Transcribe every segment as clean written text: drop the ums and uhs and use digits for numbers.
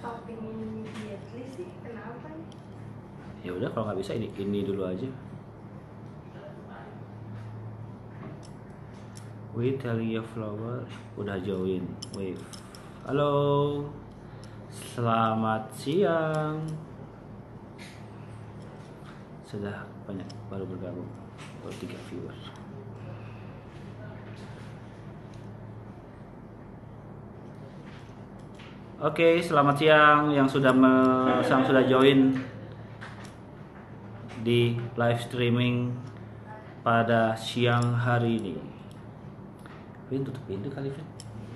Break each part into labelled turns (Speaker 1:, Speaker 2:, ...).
Speaker 1: stopping immediately sih? Kenapa?
Speaker 2: Ya udah, kalau nggak bisa ini dulu aja. Witalia Flower udah join. Wave. Halo. Selamat siang. Sudah banyak baru bergabung. Baru 3 viewers. Oke, selamat siang yang sudah join di live streaming pada siang hari ini. Vin, tutup pintu kali, Vin.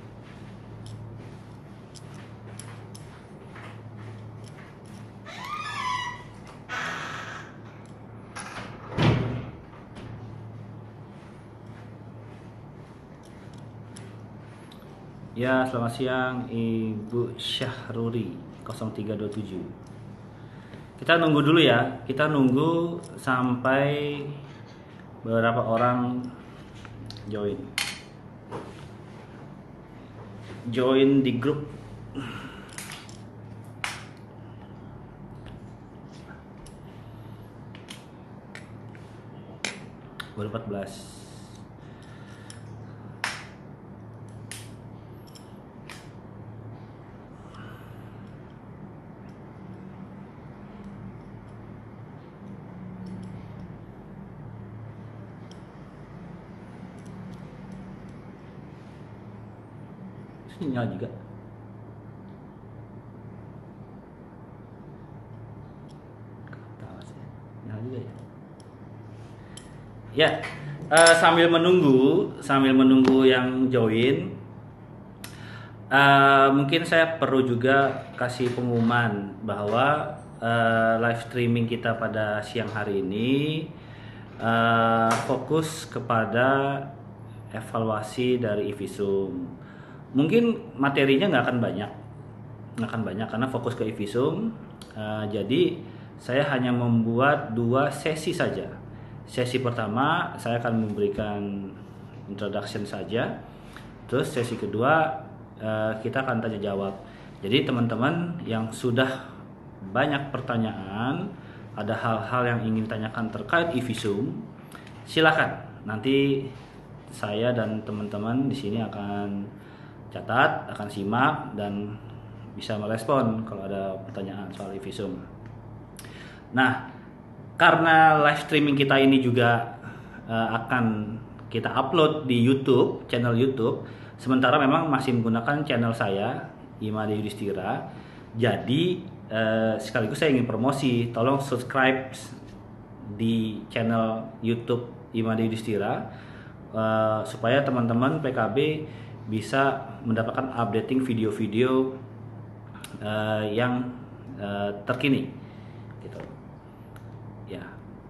Speaker 2: Ya, selamat siang Ibu Syahruri 0327. Kita nunggu dulu ya. Kita nunggu sampai beberapa orang join di grup. Baru 14. Nyala juga. Nyala juga ya. Ya, sambil menunggu yang join, mungkin saya perlu juga kasih pengumuman bahwa live streaming kita pada siang hari ini fokus kepada evaluasi dari IVISUM. Mungkin materinya nggak akan banyak karena fokus ke IVISUM. Jadi saya hanya membuat 2 sesi saja. Sesi pertama saya akan memberikan introduction saja. Terus sesi kedua kita akan tanya jawab. Jadi teman-teman yang sudah banyak pertanyaan, ada hal-hal yang ingin tanyakan terkait IVISUM, silakan. Nanti saya dan teman-teman di sini akan catat, akan simak dan bisa merespon kalau ada pertanyaan soal IVISUM. Nah, karena live streaming kita ini juga akan kita upload di YouTube, channel YouTube. Sementara memang masih menggunakan channel saya, Imade Yudhistira. Jadi sekaligus saya ingin promosi, tolong subscribe di channel YouTube Imade Yudhistira supaya teman-teman PKB bisa mendapatkan updating video-video yang terkini gitu ya.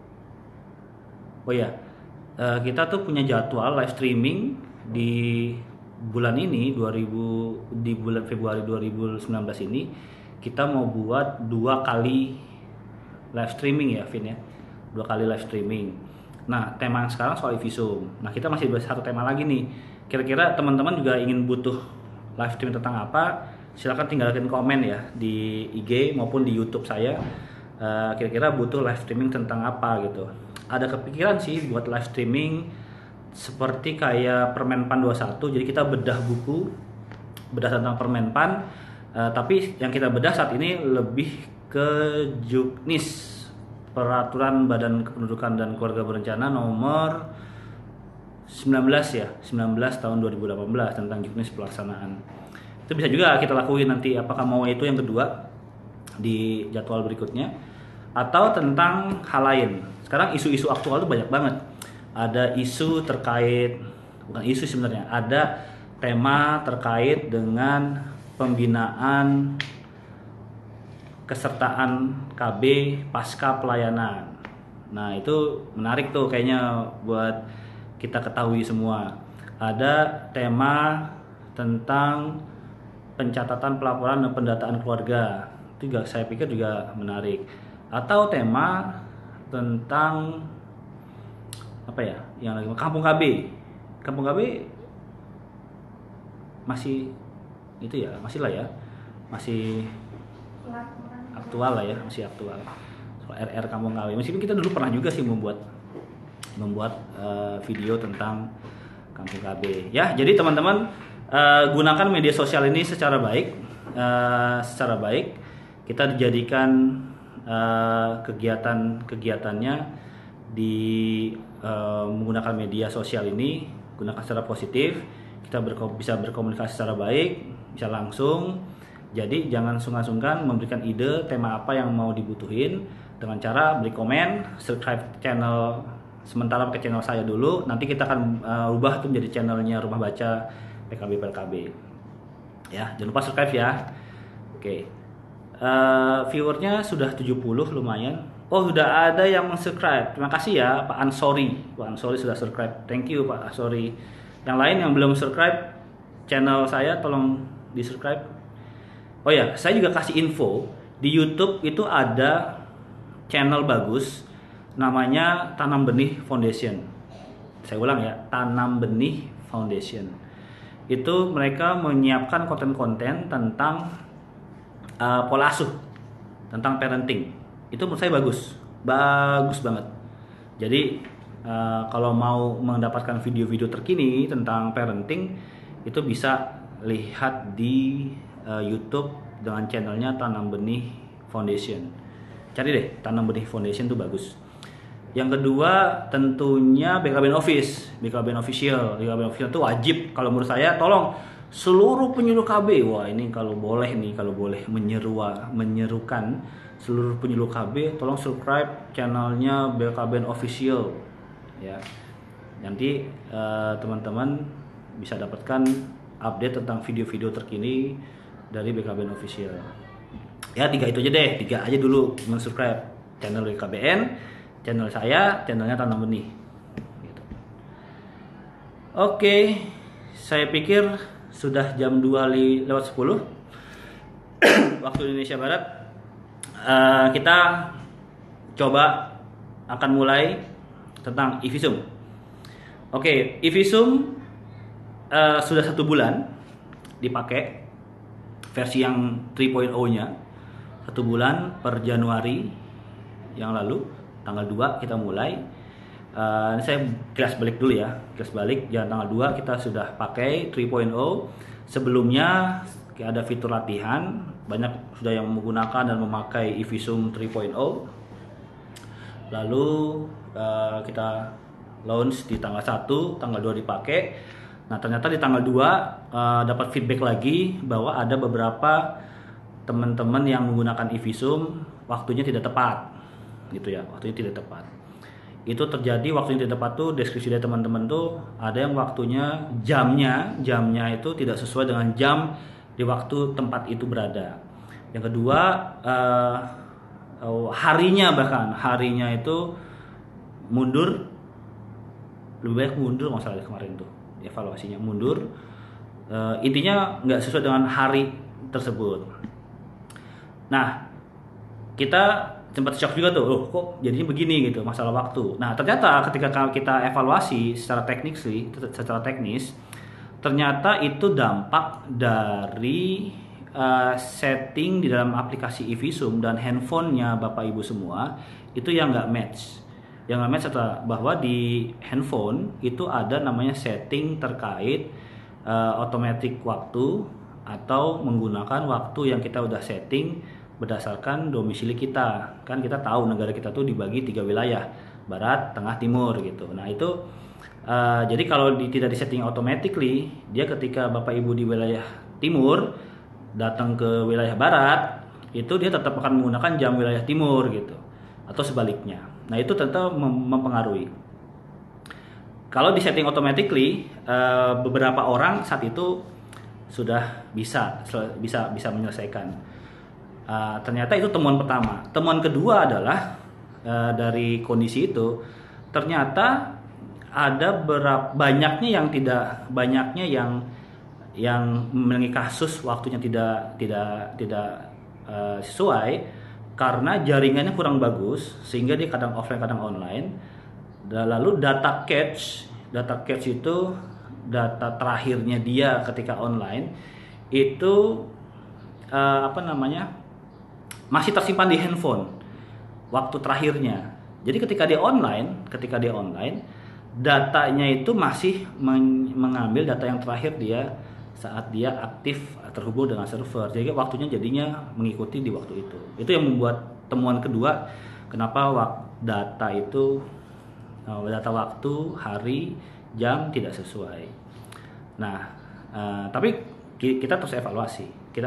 Speaker 2: Oh ya, kita tuh punya jadwal live streaming di bulan ini di bulan Februari 2019 ini kita mau buat 2 kali live streaming ya, Vin ya. 2 kali live streaming. Nah, tema yang sekarang soal IVISUM. Nah, kita masih bahas 1 tema lagi nih. Kira-kira teman-teman juga ingin butuh live stream tentang apa? Silahkan tinggalkan komen ya di IG maupun di YouTube saya. Kira-kira butuh live streaming tentang apa gitu. Ada kepikiran sih buat live streaming seperti kayak Permenpan 21. Jadi kita bedah tentang Permenpan. Tapi yang kita bedah saat ini lebih ke Juknis, Peraturan Badan Kependudukan dan Keluarga Berencana nomor 19 tahun 2018 tentang juknis pelaksanaan. Itu bisa juga kita lakuin nanti, apakah mau itu yang kedua di jadwal berikutnya atau tentang hal lain. Sekarang isu-isu aktual itu banyak banget. Ada isu terkait, bukan isu sebenarnya, ada tema terkait dengan pembinaan kesertaan KB pasca pelayanan. Nah, itu menarik tuh kayaknya buat kita ketahui semua. Ada tema tentang pencatatan, pelaporan dan pendataan keluarga. Itu juga saya pikir juga menarik. Atau tema tentang apa ya? Yang lagi Kampung KB. Kampung KB masih itu ya, masih lah ya. Masih aktual lah ya, masih aktual. Soal RR Kampung KB. Meskipun kita dulu pernah juga sih membuat video tentang Kampung KB. Ya, jadi teman-teman gunakan media sosial ini secara baik. Kita dijadikan kegiatannya di menggunakan media sosial ini, gunakan secara positif. Kita bisa berkomunikasi secara baik, bisa langsung. Jadi jangan sungkan-sungkan memberikan ide tema apa yang mau dibutuhin dengan cara beri komen, subscribe channel sementara ke channel saya dulu. Nanti kita akan ubah itu menjadi channelnya Rumah Baca PKB. Ya, jangan lupa subscribe ya. Oke. Viewernya sudah 70 lumayan. Oh, sudah ada yang subscribe. Terima kasih ya Pak Ansori. Pak Ansori sudah subscribe. Thank you Pak Ansori. Yang lain yang belum subscribe channel saya tolong di-subscribe. Oh ya, saya juga kasih info di YouTube itu ada channel bagus namanya Tanam Benih Foundation. Saya ulang ya, Tanam Benih Foundation. Itu mereka menyiapkan konten-konten tentang pola asuh, tentang parenting. Itu menurut saya bagus banget. Jadi kalau mau mendapatkan video-video terkini tentang parenting itu bisa lihat di YouTube dengan channelnya Tanam Benih Foundation. Cari deh, Tanam Benih Foundation itu bagus. Yang kedua tentunya BKBN Office, BKBN Official. BKBN Official itu wajib kalau menurut saya. Tolong seluruh penyuluh KB, wah ini kalau boleh menyerukan seluruh penyuluh KB, tolong subscribe channelnya BKBN Official ya. Nanti teman-teman bisa dapatkan update tentang video-video terkini dari BKBN Official. Ya 3 itu aja deh, 3 aja dulu subscribe channel BKBN, channel saya, channelnya Tanam Benih. Gitu. Oke, saya pikir sudah jam 2:10 waktu Indonesia Barat. Kita coba akan mulai tentang e-visum. Oke, e-visum sudah 1 bulan dipakai versi yang 3.0-nya. 1 bulan per Januari yang lalu, tanggal 2 kita mulai. Ini saya kelas balik dulu ya. Kelas balik, tanggal 2 kita sudah pakai 3.0. Sebelumnya ada fitur latihan, banyak sudah yang menggunakan dan memakai e-visum 3.0. Lalu kita launch di tanggal 1, tanggal 2 dipakai. Nah, ternyata di tanggal 2 dapat feedback lagi bahwa ada beberapa teman-teman yang menggunakan e-visum waktunya tidak tepat. Gitu ya, waktunya tidak tepat. Itu terjadi waktunya tidak tepat tuh, deskripsi dari teman-teman tuh ada yang waktunya jamnya itu tidak sesuai dengan jam di waktu tempat itu berada. Yang kedua harinya itu mundur, lebih baik mundur masalah kemarin tuh evaluasinya mundur. Intinya nggak sesuai dengan hari tersebut. Nah, kita sempat shock juga tuh, kok jadinya begini gitu masalah waktu. Nah, ternyata ketika kita evaluasi secara teknis, ternyata itu dampak dari setting di dalam aplikasi e-visum dan handphonenya Bapak Ibu semua itu yang nggak match. Yang nggak match adalah bahwa di handphone itu ada namanya setting terkait automatic waktu atau menggunakan waktu yang kita udah setting berdasarkan domisili kita. Kan kita tahu negara kita tuh dibagi 3 wilayah, barat, tengah, timur gitu. Nah itu jadi kalau tidak disetting automatically, dia ketika Bapak Ibu di wilayah timur datang ke wilayah barat, itu dia tetap akan menggunakan jam wilayah timur gitu, atau sebaliknya. Nah itu tetap mempengaruhi. Kalau disetting automatically, beberapa orang saat itu sudah bisa menyelesaikan. Ternyata itu temuan pertama. Temuan kedua adalah dari kondisi itu ternyata ada banyaknya yang memiliki kasus waktunya tidak sesuai karena jaringannya kurang bagus sehingga dia kadang offline kadang online. Lalu data cache itu data terakhirnya dia ketika online itu masih tersimpan di handphone waktu terakhirnya. Jadi ketika dia online, datanya itu masih mengambil data yang terakhir dia saat dia aktif terhubung dengan server. Jadi waktunya jadinya mengikuti di waktu itu. Itu yang membuat temuan kedua kenapa data itu data waktu, hari, jam tidak sesuai. Nah, tapi kita terus evaluasi.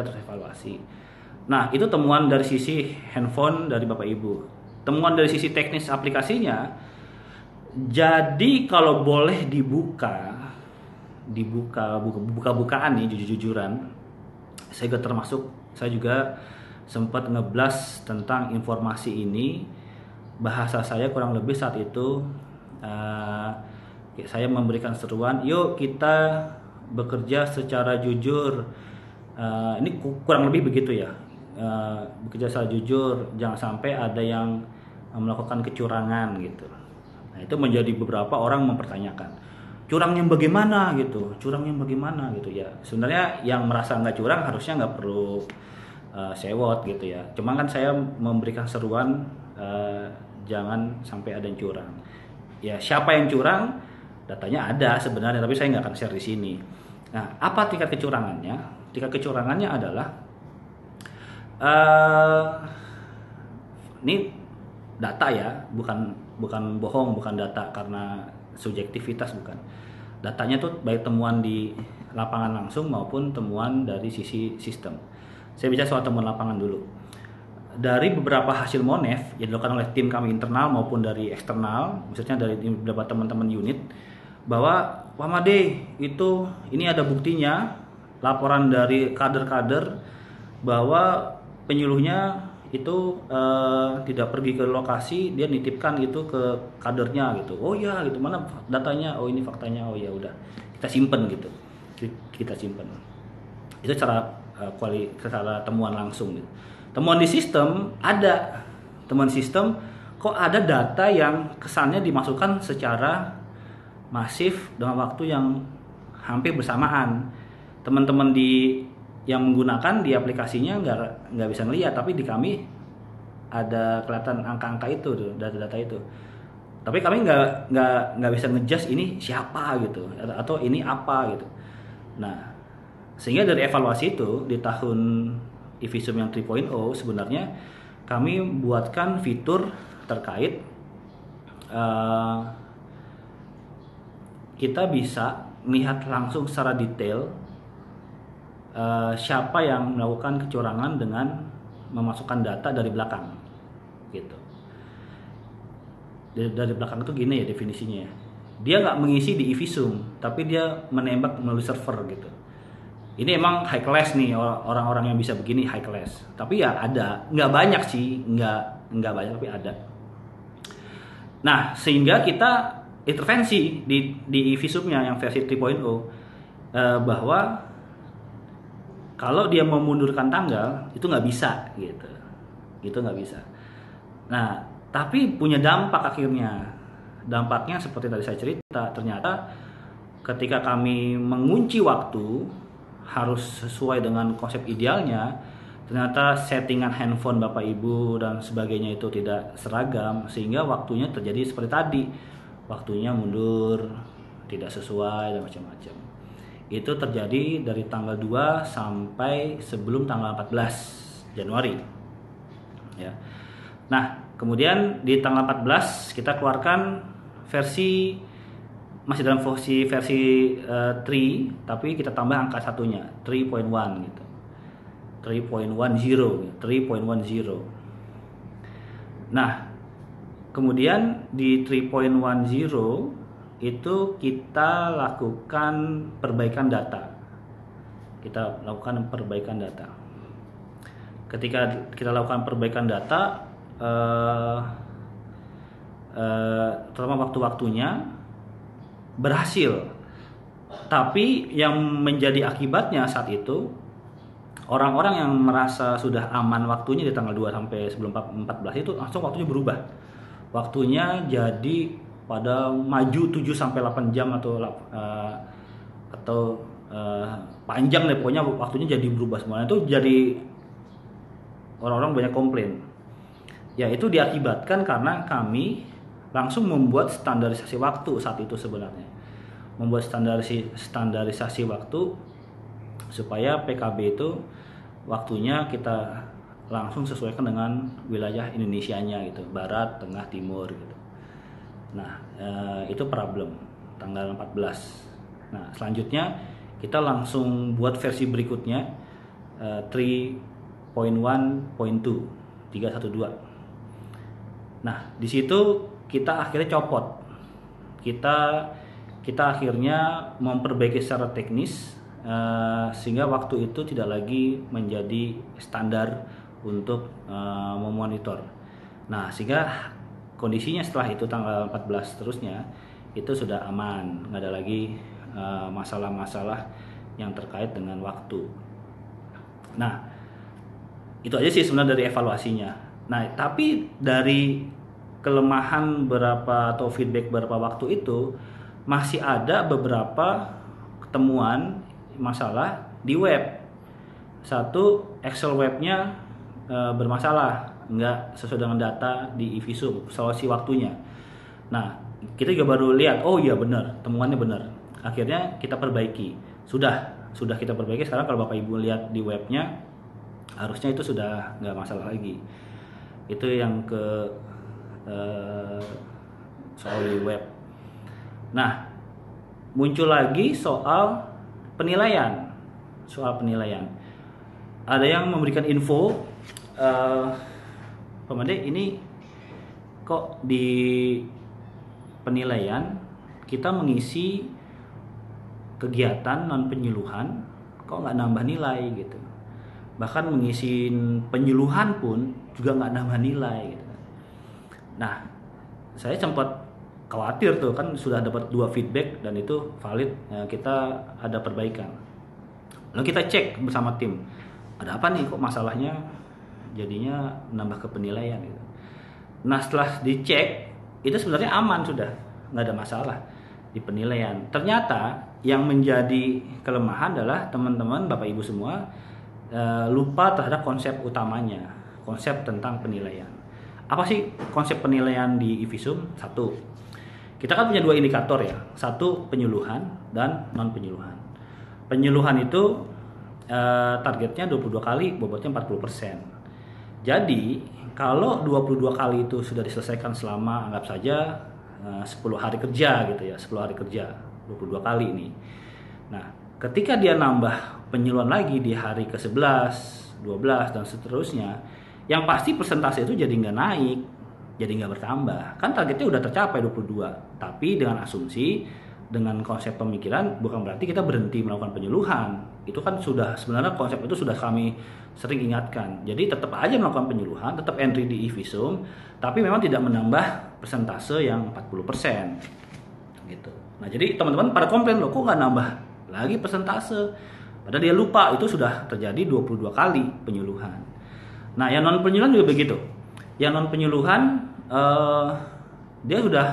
Speaker 2: Nah, itu temuan dari sisi handphone dari Bapak Ibu. Temuan dari sisi teknis aplikasinya, jadi kalau boleh buka-bukaan nih, jujur-jujuran, saya juga sempat ngeblas tentang informasi ini. Bahasa saya kurang lebih saat itu saya memberikan seruan, yuk kita bekerja secara jujur. Ini kurang lebih begitu ya, bekerja secara jujur, jangan sampai ada yang melakukan kecurangan gitu. Nah, itu menjadi beberapa orang mempertanyakan curangnya bagaimana gitu ya. Sebenarnya yang merasa nggak curang harusnya nggak perlu sewot gitu ya. Cuma kan saya memberikan seruan jangan sampai ada yang curang. Ya, siapa yang curang? Datanya ada sebenarnya, tapi saya nggak akan share di sini. Nah, apa tingkat kecurangannya? Tingkat kecurangannya adalah ini data ya, bukan bohong, bukan data karena subjektivitas, bukan. Datanya tuh baik temuan di lapangan langsung maupun temuan dari sisi sistem. Saya bicara soal temuan lapangan dulu. Dari beberapa hasil monef yang dilakukan oleh tim kami internal maupun dari eksternal, maksudnya dari beberapa teman-teman unit, bahwa Pak Made ini ada buktinya, laporan dari kader-kader bahwa penyuluhnya itu tidak pergi ke lokasi, dia nitipkan itu ke kadernya gitu. Oh ya gitu, mana datanya? Oh ini faktanya. Oh ya udah, kita simpen gitu. Kita simpen. Itu secara temuan langsung gitu. Temuan di sistem ada. Temuan sistem kok ada data yang kesannya dimasukkan secara masif dengan waktu yang hampir bersamaan. Teman-teman yang menggunakan di aplikasinya nggak bisa ngeliat, tapi di kami ada kelihatan angka-angka itu tuh, data-data itu. Tapi kami nggak bisa ngejudge ini siapa gitu atau ini apa gitu. Nah, sehingga dari evaluasi itu di tahun e-visum yang 3.0 sebenarnya kami buatkan fitur terkait kita bisa melihat langsung secara detail siapa yang melakukan kecurangan dengan memasukkan data dari belakang gitu. Dari belakang itu gini ya definisinya ya. Dia nggak mengisi di e-visum, tapi dia menembak melalui server gitu. Ini emang high class nih, orang-orang yang bisa begini high class. Tapi ya ada, nggak banyak sih, nggak banyak tapi ada. Nah, sehingga kita intervensi di e-visumnya yang versi 3.0 bahwa kalau dia memundurkan tanggal itu nggak bisa gitu, itu nggak bisa. Nah, tapi punya dampak akhirnya. Dampaknya seperti tadi saya cerita, ternyata ketika kami mengunci waktu harus sesuai dengan konsep idealnya, ternyata settingan handphone Bapak Ibu dan sebagainya itu tidak seragam, sehingga waktunya terjadi seperti tadi, waktunya mundur, tidak sesuai dan macam-macam. Itu terjadi dari tanggal 2 sampai sebelum tanggal 14 Januari ya. Nah, kemudian di tanggal 14 kita keluarkan versi, masih dalam versi 3, tapi kita tambah angka satunya 3.1 gitu. 3.10. Nah, kemudian di 3.10 itu kita lakukan perbaikan data. Ketika kita lakukan perbaikan data, terutama waktu-waktunya berhasil. Tapi yang menjadi akibatnya saat itu, orang-orang yang merasa sudah aman waktunya di tanggal 2 sampai sebelum 14 itu langsung waktunya berubah. Waktunya jadi pada maju 7 sampai 8 jam atau panjang deh, pokoknya waktunya jadi berubah semuanya. Itu jadi orang-orang banyak komplain. Ya itu diakibatkan karena kami langsung membuat standarisasi waktu saat itu sebenarnya. Membuat standarisasi waktu supaya PKB itu waktunya kita langsung sesuaikan dengan wilayah Indonesianya gitu, barat, tengah, timur gitu. Nah, itu problem tanggal 14. Nah, selanjutnya kita langsung buat versi berikutnya 3.1.2 312. Nah, di situ kita akhirnya copot. Kita akhirnya memperbaiki secara teknis sehingga waktu itu tidak lagi menjadi standar untuk memonitor. Nah, sehingga kondisinya setelah itu tanggal 14 terusnya itu sudah aman, nggak ada lagi masalah-masalah yang terkait dengan waktu. Nah, itu aja sih sebenarnya dari evaluasinya. Nah, tapi dari kelemahan atau feedback beberapa waktu itu masih ada beberapa temuan masalah di web. Satu, Excel webnya bermasalah, nggak sesuai dengan data di eVisum, evaluasi waktunya. Nah, kita juga baru lihat, oh iya benar, temuannya benar. Akhirnya kita perbaiki. Sudah kita perbaiki. Sekarang kalau Bapak Ibu lihat di webnya, harusnya itu sudah nggak masalah lagi. Itu yang ke soal di web. Nah, muncul lagi soal penilaian. Ada yang memberikan info, Pak Made, ini kok di penilaian kita mengisi kegiatan non penyuluhan kok nggak nambah nilai gitu. Bahkan mengisi penyuluhan pun juga nggak nambah nilai gitu. Nah, saya sempat khawatir tuh, kan sudah dapat 2 feedback dan itu valid, kita ada perbaikan. Lalu kita cek bersama tim, ada apa nih kok masalahnya jadinya nambah ke penilaian gitu. Nah, setelah dicek itu sebenarnya aman, sudah nggak ada masalah di penilaian. Ternyata yang menjadi kelemahan adalah teman-teman Bapak Ibu semua lupa terhadap konsep utamanya, konsep tentang penilaian. Apa sih konsep penilaian di eVisum? Satu, kita kan punya 2 indikator ya. Satu, penyuluhan dan non penyuluhan. Penyuluhan itu targetnya 22 kali, bobotnya 40%. Jadi kalau 22 kali itu sudah diselesaikan selama anggap saja 10 hari kerja gitu ya, 10 hari kerja 22 kali ini. Nah, ketika dia nambah penyuluhan lagi di hari ke-11, 12 dan seterusnya, yang pasti persentase itu jadi nggak naik, jadi nggak bertambah. Kan targetnya udah tercapai 22, tapi dengan asumsi, dengan konsep pemikiran bukan berarti kita berhenti melakukan penyuluhan. Itu kan sudah, sebenarnya konsep itu sudah kami sering ingatkan. Jadi tetap aja melakukan penyuluhan, tetap entry di eVisum, tapi memang tidak menambah persentase yang 40% gitu. Nah, jadi teman-teman pada komplain, loh kok nggak nambah lagi persentase, padahal dia lupa itu sudah terjadi 22 kali penyuluhan. Nah, yang non penyuluhan juga begitu. Yang non penyuluhan dia sudah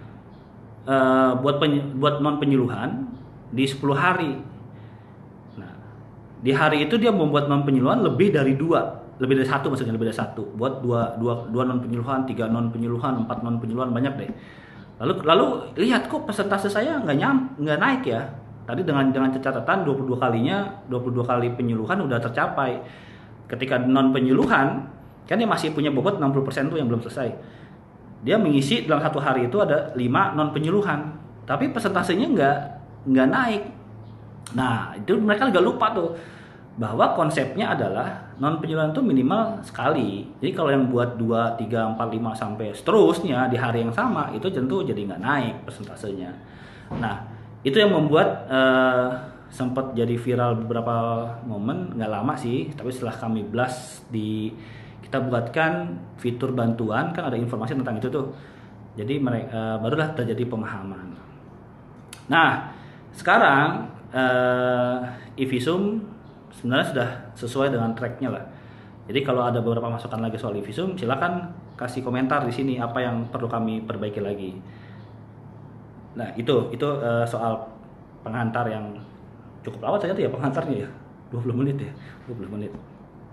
Speaker 2: buat non penyuluhan di 10 hari. Nah, di hari itu dia membuat non penyuluhan lebih dari 1, maksudnya lebih dari 1. Buat 2 non penyuluhan, 3 non penyuluhan, 4 non penyuluhan, banyak deh. Lalu lihat kok persentase saya nggak naik ya. Tadi dengan catatan 22 kali penyuluhan udah tercapai. Ketika non penyuluhan, kan dia masih punya bobot 60% tuh yang belum selesai. Dia mengisi dalam 1 hari itu ada 5 non penyuluhan, tapi persentasenya nggak naik. Nah, itu mereka agak lupa tuh bahwa konsepnya adalah non penyuluhan itu minimal sekali. Jadi kalau yang buat 2, 3, 4, 5 sampai seterusnya di hari yang sama, itu tentu jadi nggak naik persentasenya. Nah, itu yang membuat sempat jadi viral beberapa momen, nggak lama sih, tapi setelah kami blast kita buatkan fitur bantuan, kan ada informasi tentang itu tuh. Jadi mereka barulah terjadi pemahaman. Nah, sekarang eVisum sebenarnya sudah sesuai dengan tracknya lah. Jadi kalau ada beberapa masukan lagi soal eVisum, silakan kasih komentar di sini apa yang perlu kami perbaiki lagi. Nah, itu soal pengantar yang cukup lama ternyata ya pengantarnya ya. 20 menit.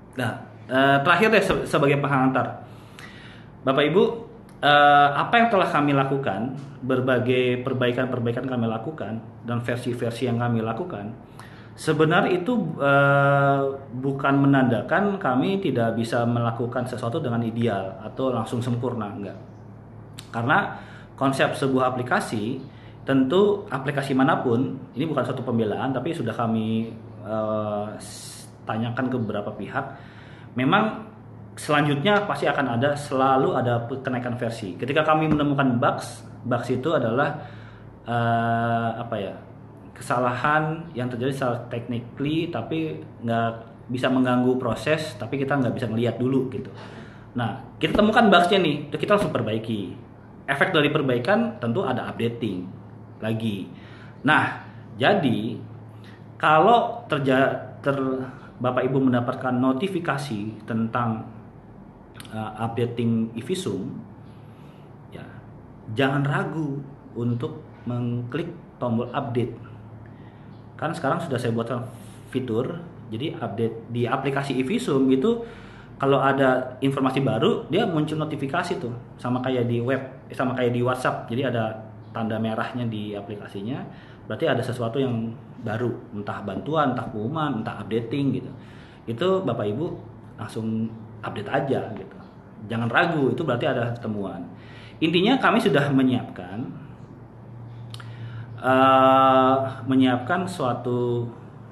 Speaker 2: Nah, terakhir deh sebagai pengantar, Bapak Ibu, apa yang telah kami lakukan, berbagai perbaikan-perbaikan kami lakukan dan versi-versi yang kami lakukan, sebenarnya itu bukan menandakan kami tidak bisa melakukan sesuatu dengan ideal atau langsung sempurna, enggak. Karena konsep sebuah aplikasi, tentu aplikasi manapun, ini bukan suatu pembelaan, tapi sudah kami tanyakan ke beberapa pihak, memang selanjutnya pasti akan selalu ada kenaikan versi. Ketika kami menemukan bugs itu adalah kesalahan yang terjadi secara technically, tapi nggak bisa mengganggu proses, tapi kita nggak bisa melihat dulu gitu. Nah, kita temukan bugsnya nih, kita langsung perbaiki. Efek dari perbaikan tentu ada updating lagi. Nah, jadi kalau Bapak Ibu mendapatkan notifikasi tentang updating eVisum, ya jangan ragu untuk mengklik tombol update. Kan sekarang sudah saya buatkan fitur, jadi update di aplikasi eVisum itu kalau ada informasi baru dia muncul notifikasi tuh, sama kayak di web, sama kayak di WhatsApp. Jadi ada tanda merahnya di aplikasinya, berarti ada sesuatu yang baru, entah bantuan, entah pengumuman, entah updating gitu. Itu Bapak Ibu langsung update aja gitu. Jangan ragu, itu berarti ada temuan. Intinya kami sudah menyiapkan suatu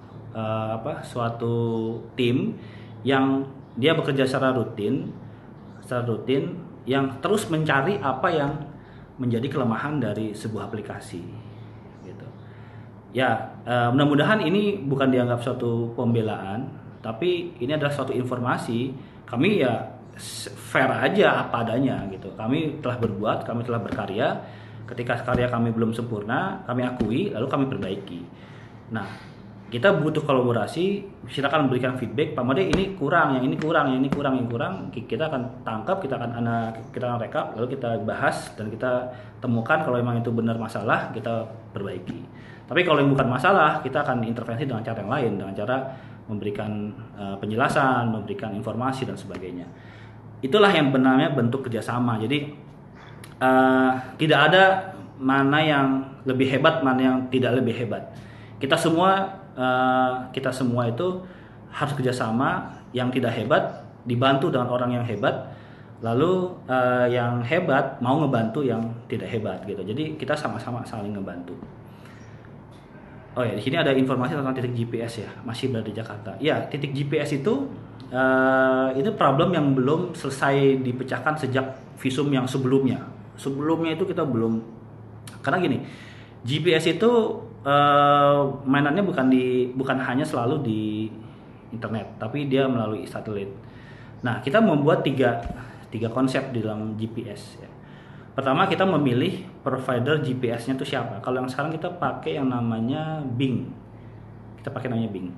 Speaker 2: tim yang dia bekerja secara rutin yang terus mencari apa yang menjadi kelemahan dari sebuah aplikasi gitu. Ya, mudah-mudahan ini bukan dianggap suatu pembelaan, tapi ini adalah suatu informasi. Kami ya fair aja apa adanya gitu. Kami telah berbuat, kami telah berkarya. Ketika karya kami belum sempurna, kami akui, lalu kami perbaiki. Nah, kita butuh kolaborasi. Silakan berikan feedback, Pak Made ini kurang, yang ini kurang, yang ini kurang, yang kurang. Kita akan tangkap, kita akan rekap, lalu kita bahas dan kita temukan kalau memang itu benar masalah, kita perbaiki. Tapi kalau yang bukan masalah, kita akan intervensi dengan cara yang lain, dengan cara memberikan penjelasan, memberikan informasi dan sebagainya. Itulah yang benarnya bentuk kerjasama. Jadi tidak ada mana yang lebih hebat, mana yang tidak lebih hebat. Kita semua itu harus kerjasama. Yang tidak hebat dibantu dengan orang yang hebat, lalu yang hebat mau ngebantu yang tidak hebat gitu. Jadi kita sama-sama saling ngebantu. Oh ya, di sini ada informasi tentang titik GPS ya, masih berada di Jakarta. Ya, titik GPS itu problem yang belum selesai dipecahkan sejak visum yang sebelumnya. Sebelumnya itu kita belum, karena gini, GPS itu mainannya bukan hanya selalu di internet, tapi dia melalui satelit. Nah, kita membuat tiga konsep di dalam GPS ya. Pertama, kita memilih provider GPS-nya itu siapa. Kalau yang sekarang kita pakai yang namanya Bing. Kita pakai namanya Bing.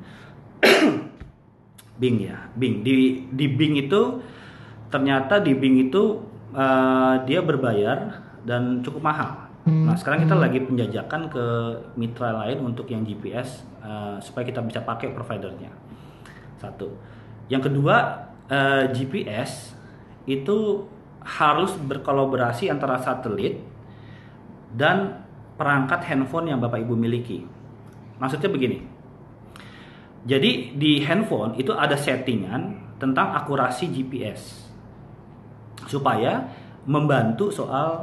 Speaker 2: Bing ya, Bing. Di Bing itu ternyata dia berbayar dan cukup mahal. Nah, sekarang kita lagi penjajakan ke mitra lain untuk yang GPS supaya kita bisa pakai providernya. Satu. Yang kedua, GPS itu harus berkolaborasi antara satelit dan perangkat handphone yang Bapak Ibu miliki. Maksudnya begini. Jadi di handphone itu ada settingan tentang akurasi GPS supaya membantu soal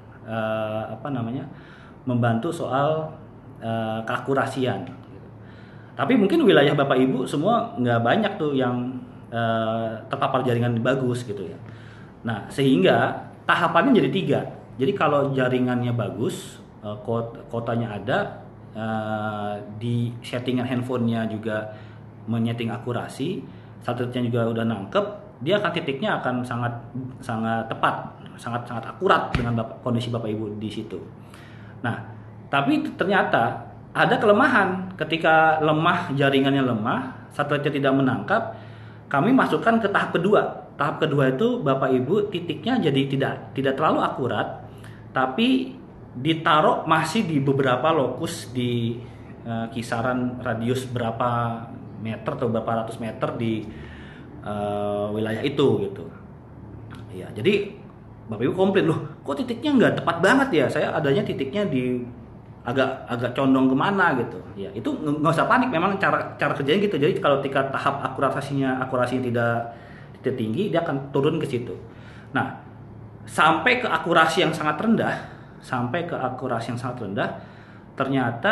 Speaker 2: keakurasian. Tapi mungkin wilayah Bapak Ibu semua nggak banyak tuh yang terpapar jaringan bagus gitu ya. Nah, sehingga tahapannya jadi 3. Jadi kalau jaringannya bagus, kotanya ada, di settingan handphonenya juga menyeting akurasi, satelitnya juga udah nangkep, dia akan titiknya akan sangat tepat, sangat akurat dengan kondisi Bapak Ibu di situ. Nah, tapi ternyata ada kelemahan. Ketika jaringannya lemah, satelitnya tidak menangkap, kami masukkan ke tahap kedua. Tahap kedua itu Bapak Ibu titiknya jadi tidak terlalu akurat, tapi ditaruh masih di beberapa lokus di kisaran radius berapa meter atau berapa ratus meter di wilayah itu gitu. Ya, jadi Bapak Ibu komplain, loh kok titiknya nggak tepat banget ya, saya adanya titiknya di agak condong kemana gitu. Ya itu nggak usah panik, memang cara kerjanya gitu. Jadi kalau tingkat tahap akurasinya tidak tinggi, dia akan turun ke situ. Nah, sampai ke akurasi yang sangat rendah, ternyata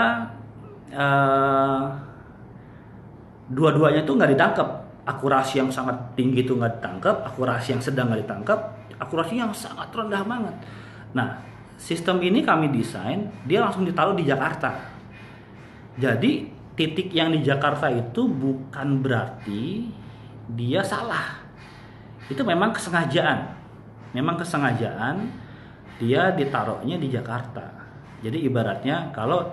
Speaker 2: dua-duanya itu nggak ditangkap. Akurasi yang sangat tinggi itu nggak ditangkap, akurasi yang sedang nggak ditangkap, akurasi yang sangat rendah banget. Nah, sistem ini kami desain, dia langsung ditaruh di Jakarta. Jadi titik yang di Jakarta itu bukan berarti dia salah. Itu memang kesengajaan. Dia ditaruhnya di Jakarta. Jadi ibaratnya kalau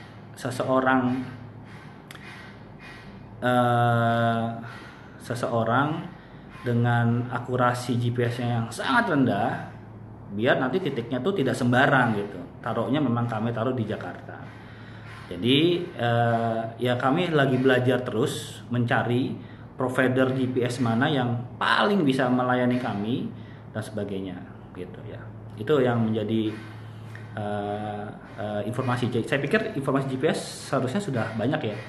Speaker 2: seseorang dengan akurasi GPS-nya yang sangat rendah, biar nanti titiknya tuh tidak sembarang gitu. Taruhnya memang kami taruh di Jakarta. Jadi ya kami lagi belajar terus mencari provider GPS mana yang paling bisa melayani kami dan sebagainya gitu ya. Itu yang menjadi informasi. Saya pikir informasi GPS seharusnya sudah banyak ya.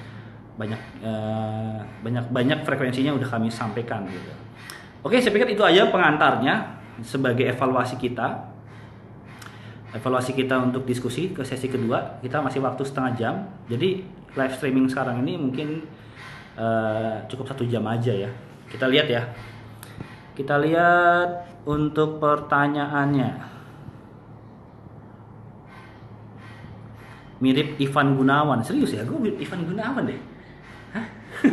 Speaker 2: Banyak frekuensinya udah kami sampaikan gitu. Oke, saya pikir itu aja pengantarnya sebagai evaluasi kita untuk diskusi ke sesi kedua. Kita masih waktu setengah jam, jadi live streaming sekarang ini mungkin cukup 1 jam aja ya. Kita lihat untuk pertanyaannya. Mirip Ivan Gunawan. Serius ya, gue mirip Ivan Gunawan deh. Hah?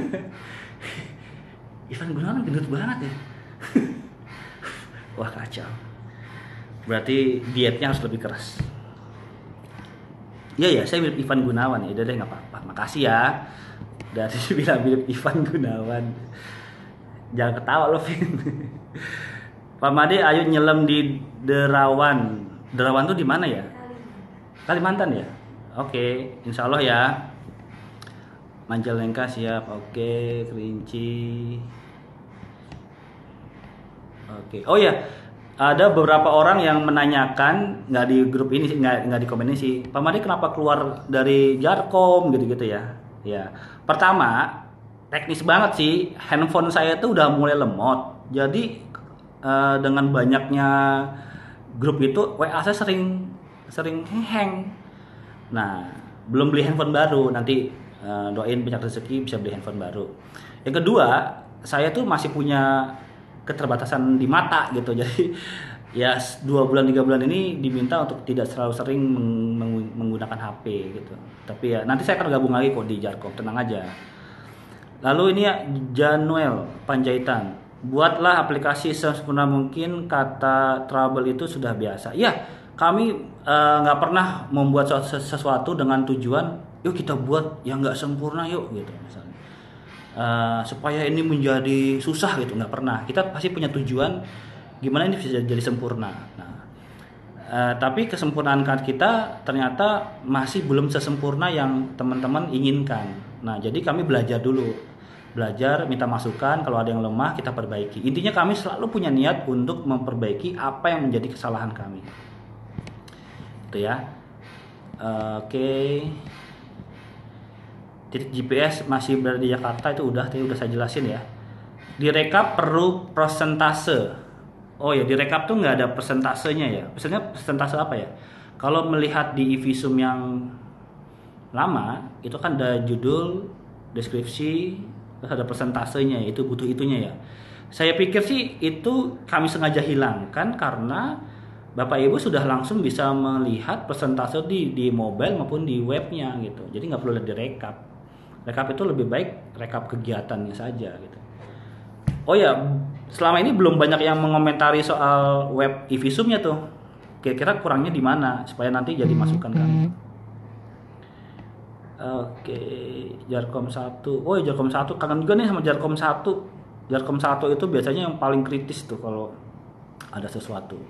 Speaker 2: Ivan Gunawan gendut banget ya. Wah, kacau. Berarti dietnya harus lebih keras. Iya ya, saya mirip Ivan Gunawan ya. Udah deh, nggak apa-apa. Makasih ya. Dari bilang mirip Ivan Gunawan. Jangan ketawa lo, Vin. Pak Made, ayo nyelam di Derawan. Derawan tuh di mana ya? Kalimantan ya? Oke, insya Allah ya. Majalengka siap. Oke, Kerinci. Oke. Oh ya, ada beberapa orang yang menanyakan, nggak di grup ini, nggak di komen ini sih, Pak Made kenapa keluar dari Jarkom gitu-gitu ya? Ya, pertama teknis banget sih, handphone saya tuh udah mulai lemot. Jadi dengan banyaknya grup itu, WA saya sering hang. Nah, belum beli handphone baru, nanti doain banyak rezeki bisa beli handphone baru. Yang kedua, saya tuh masih punya keterbatasan di mata gitu, jadi ya 2 bulan 3 bulan ini diminta untuk tidak terlalu sering menggunakan HP gitu. Tapi ya nanti saya akan gabung lagi kok di Jarkom, tenang aja. Lalu ini ya, Januel Panjaitan, buatlah aplikasi sesempurna mungkin, kata trouble itu sudah biasa. Ya, kami nggak pernah membuat sesuatu dengan tujuan yuk kita buat yang nggak sempurna yuk gitu misalnya. Supaya ini menjadi susah gitu, nggak pernah. Kita pasti punya tujuan gimana ini bisa jadi sempurna. Nah, tapi kesempurnaan kita ternyata masih belum sesempurna yang teman-teman inginkan. Nah, jadi kami belajar minta masukan, kalau ada yang lemah kita perbaiki. Intinya kami selalu punya niat untuk memperbaiki apa yang menjadi kesalahan kami. Itu ya. Oke. Titik GPS masih berada di Jakarta, itu tadi udah saya jelasin ya. Direkap perlu persentase. Oh ya, direkap tuh nggak ada persentasenya ya. Maksudnya persentase apa ya? Kalau melihat di e-visum yang lama, itu kan ada judul, deskripsi, terus ada persentasenya, itu butuh itunya ya. Saya pikir sih itu kami sengaja hilangkan karena Bapak Ibu sudah langsung bisa melihat persentase di mobile maupun di webnya gitu. Jadi nggak perlu direkap. Rekap itu lebih baik rekap kegiatannya saja gitu. Oh ya, selama ini belum banyak yang mengomentari soal web e-visumnya tuh. Kira-kira kurangnya di mana supaya nanti jadi masukan kami. Oke, Jarkom 1. Oh, ya, Jarkom 1 kangen juga nih sama Jarkom 1. Jarkom 1 itu biasanya yang paling kritis tuh kalau ada sesuatu.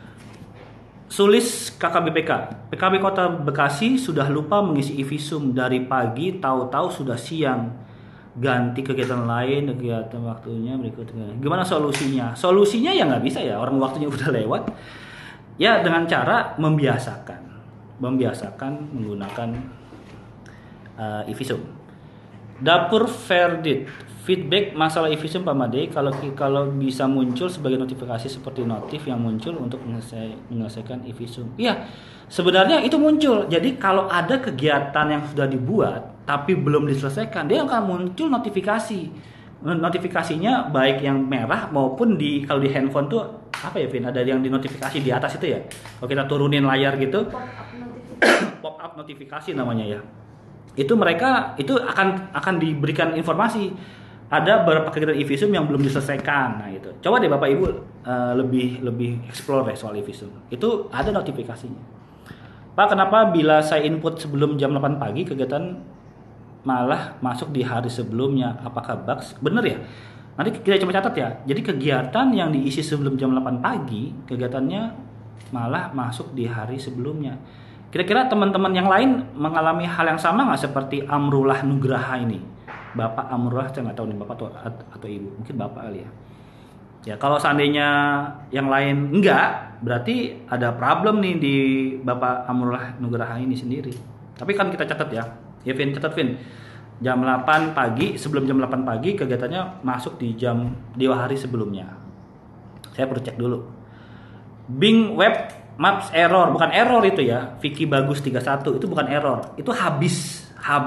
Speaker 2: Sulis KKBPK, PKB Kota Bekasi sudah lupa mengisi e-visum dari pagi, tahu-tahu sudah siang. ganti kegiatan lain, kegiatan waktunya berikutnya. Gimana solusinya? Solusinya ya nggak bisa ya, orang waktunya udah lewat. Ya dengan cara membiasakan menggunakan e-visum. Dapur Verdit, feedback masalah e-visum Pak Made kalau bisa muncul sebagai notifikasi seperti notif yang muncul untuk menyelesaikan e-visum. Iya, sebenarnya itu muncul. Jadi kalau ada kegiatan yang sudah dibuat tapi belum diselesaikan, dia akan muncul notifikasi. Notifikasinya baik yang merah maupun kalau di handphone tuh apa ya Vin? Ada yang di notifikasi di atas itu ya. Kalau kita turunin layar gitu, pop up notifikasi namanya ya. Itu mereka itu akan diberikan informasi ada beberapa kegiatan e-visum yang belum diselesaikan. Nah itu coba deh Bapak Ibu lebih explore deh soal e-visum, itu ada notifikasinya. Pak, kenapa bila saya input sebelum jam 8 pagi kegiatan malah masuk di hari sebelumnya, apakah bugs? Bener ya, nanti kita coba catat ya. Jadi kegiatan yang diisi sebelum jam 8 pagi kegiatannya malah masuk di hari sebelumnya. Kira-kira teman-teman yang lain mengalami hal yang sama nggak seperti Amrullah Nugraha ini? Bapak Amrullah, saya nggak tahu nih Bapak atau Ibu, mungkin Bapak kali ya. Ya kalau seandainya yang lain enggak, berarti ada problem nih di Bapak Amrullah Nugraha ini sendiri. Tapi kan kita catat ya. Ya Vin, catat Vin. Jam 8 pagi, sebelum jam 8 pagi kegiatannya masuk di hari sebelumnya. Saya perlu cek dulu. Bing Web Maps error, bukan error itu ya. Vicky Bagus 31 itu bukan error. Itu habis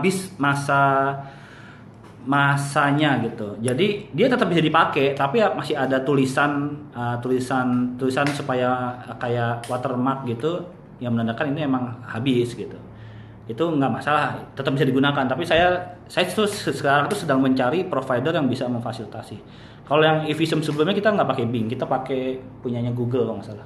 Speaker 2: masanya gitu. Jadi dia tetap bisa dipakai, tapi ya masih ada tulisan supaya kayak watermark gitu yang menandakan ini emang habis gitu. Itu nggak masalah, tetap bisa digunakan. Tapi saya sekarang tuh sedang mencari provider yang bisa memfasilitasi. Kalau yang e-visum sebelumnya kita nggak pakai Bing, kita pakai punyanya Google kalau nggak salah.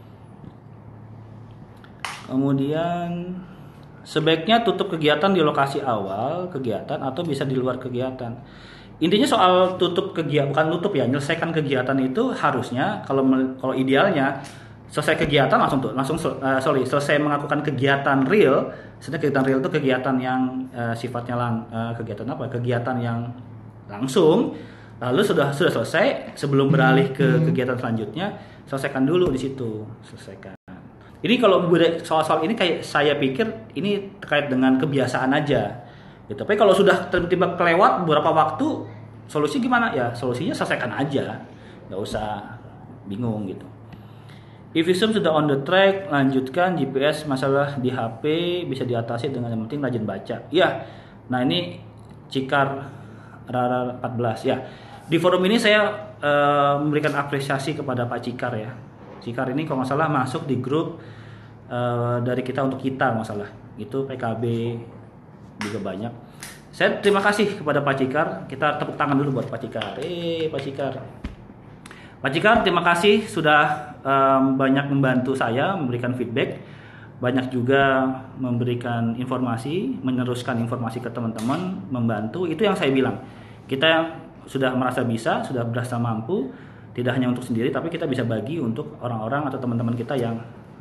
Speaker 2: Kemudian sebaiknya tutup kegiatan di lokasi awal kegiatan atau bisa di luar kegiatan. Intinya soal tutup kegiatan, bukan tutup ya, menyelesaikan kegiatan itu harusnya kalau idealnya selesai kegiatan selesai melakukan kegiatan real. Sebenarnya kegiatan real itu kegiatan yang sifatnya kegiatan apa? Kegiatan yang langsung. Lalu sudah selesai, sebelum beralih ke kegiatan selanjutnya, selesaikan dulu di situ, selesaikan. Ini kalau soal-soal ini kayak saya pikir ini terkait dengan kebiasaan aja. Gitu. Tapi kalau sudah tiba-tiba kelewat beberapa waktu, solusi gimana? Ya solusinya selesaikan aja, nggak usah bingung gitu. E-visum sudah on the track, lanjutkan. GPS masalah di HP bisa diatasi dengan yang penting rajin baca. Ya, nah ini Cikar Rara 14 ya. Di forum ini saya memberikan apresiasi kepada Pak Cikar ya. Cikar ini kalau nggak salah masuk di grup dari kita untuk kita nggak salah. Itu PKB juga banyak. Saya terima kasih kepada Pak Cikar. Kita tepuk tangan dulu buat Pak Cikar. Pak Cikar. Pak Cikar, terima kasih sudah banyak membantu saya memberikan feedback. Banyak juga memberikan informasi, meneruskan informasi ke teman-teman, membantu. Itu yang saya bilang. Kita sudah merasa bisa, sudah berasa mampu. Tidak hanya untuk sendiri, tapi kita bisa bagi untuk orang-orang atau teman-teman kita yang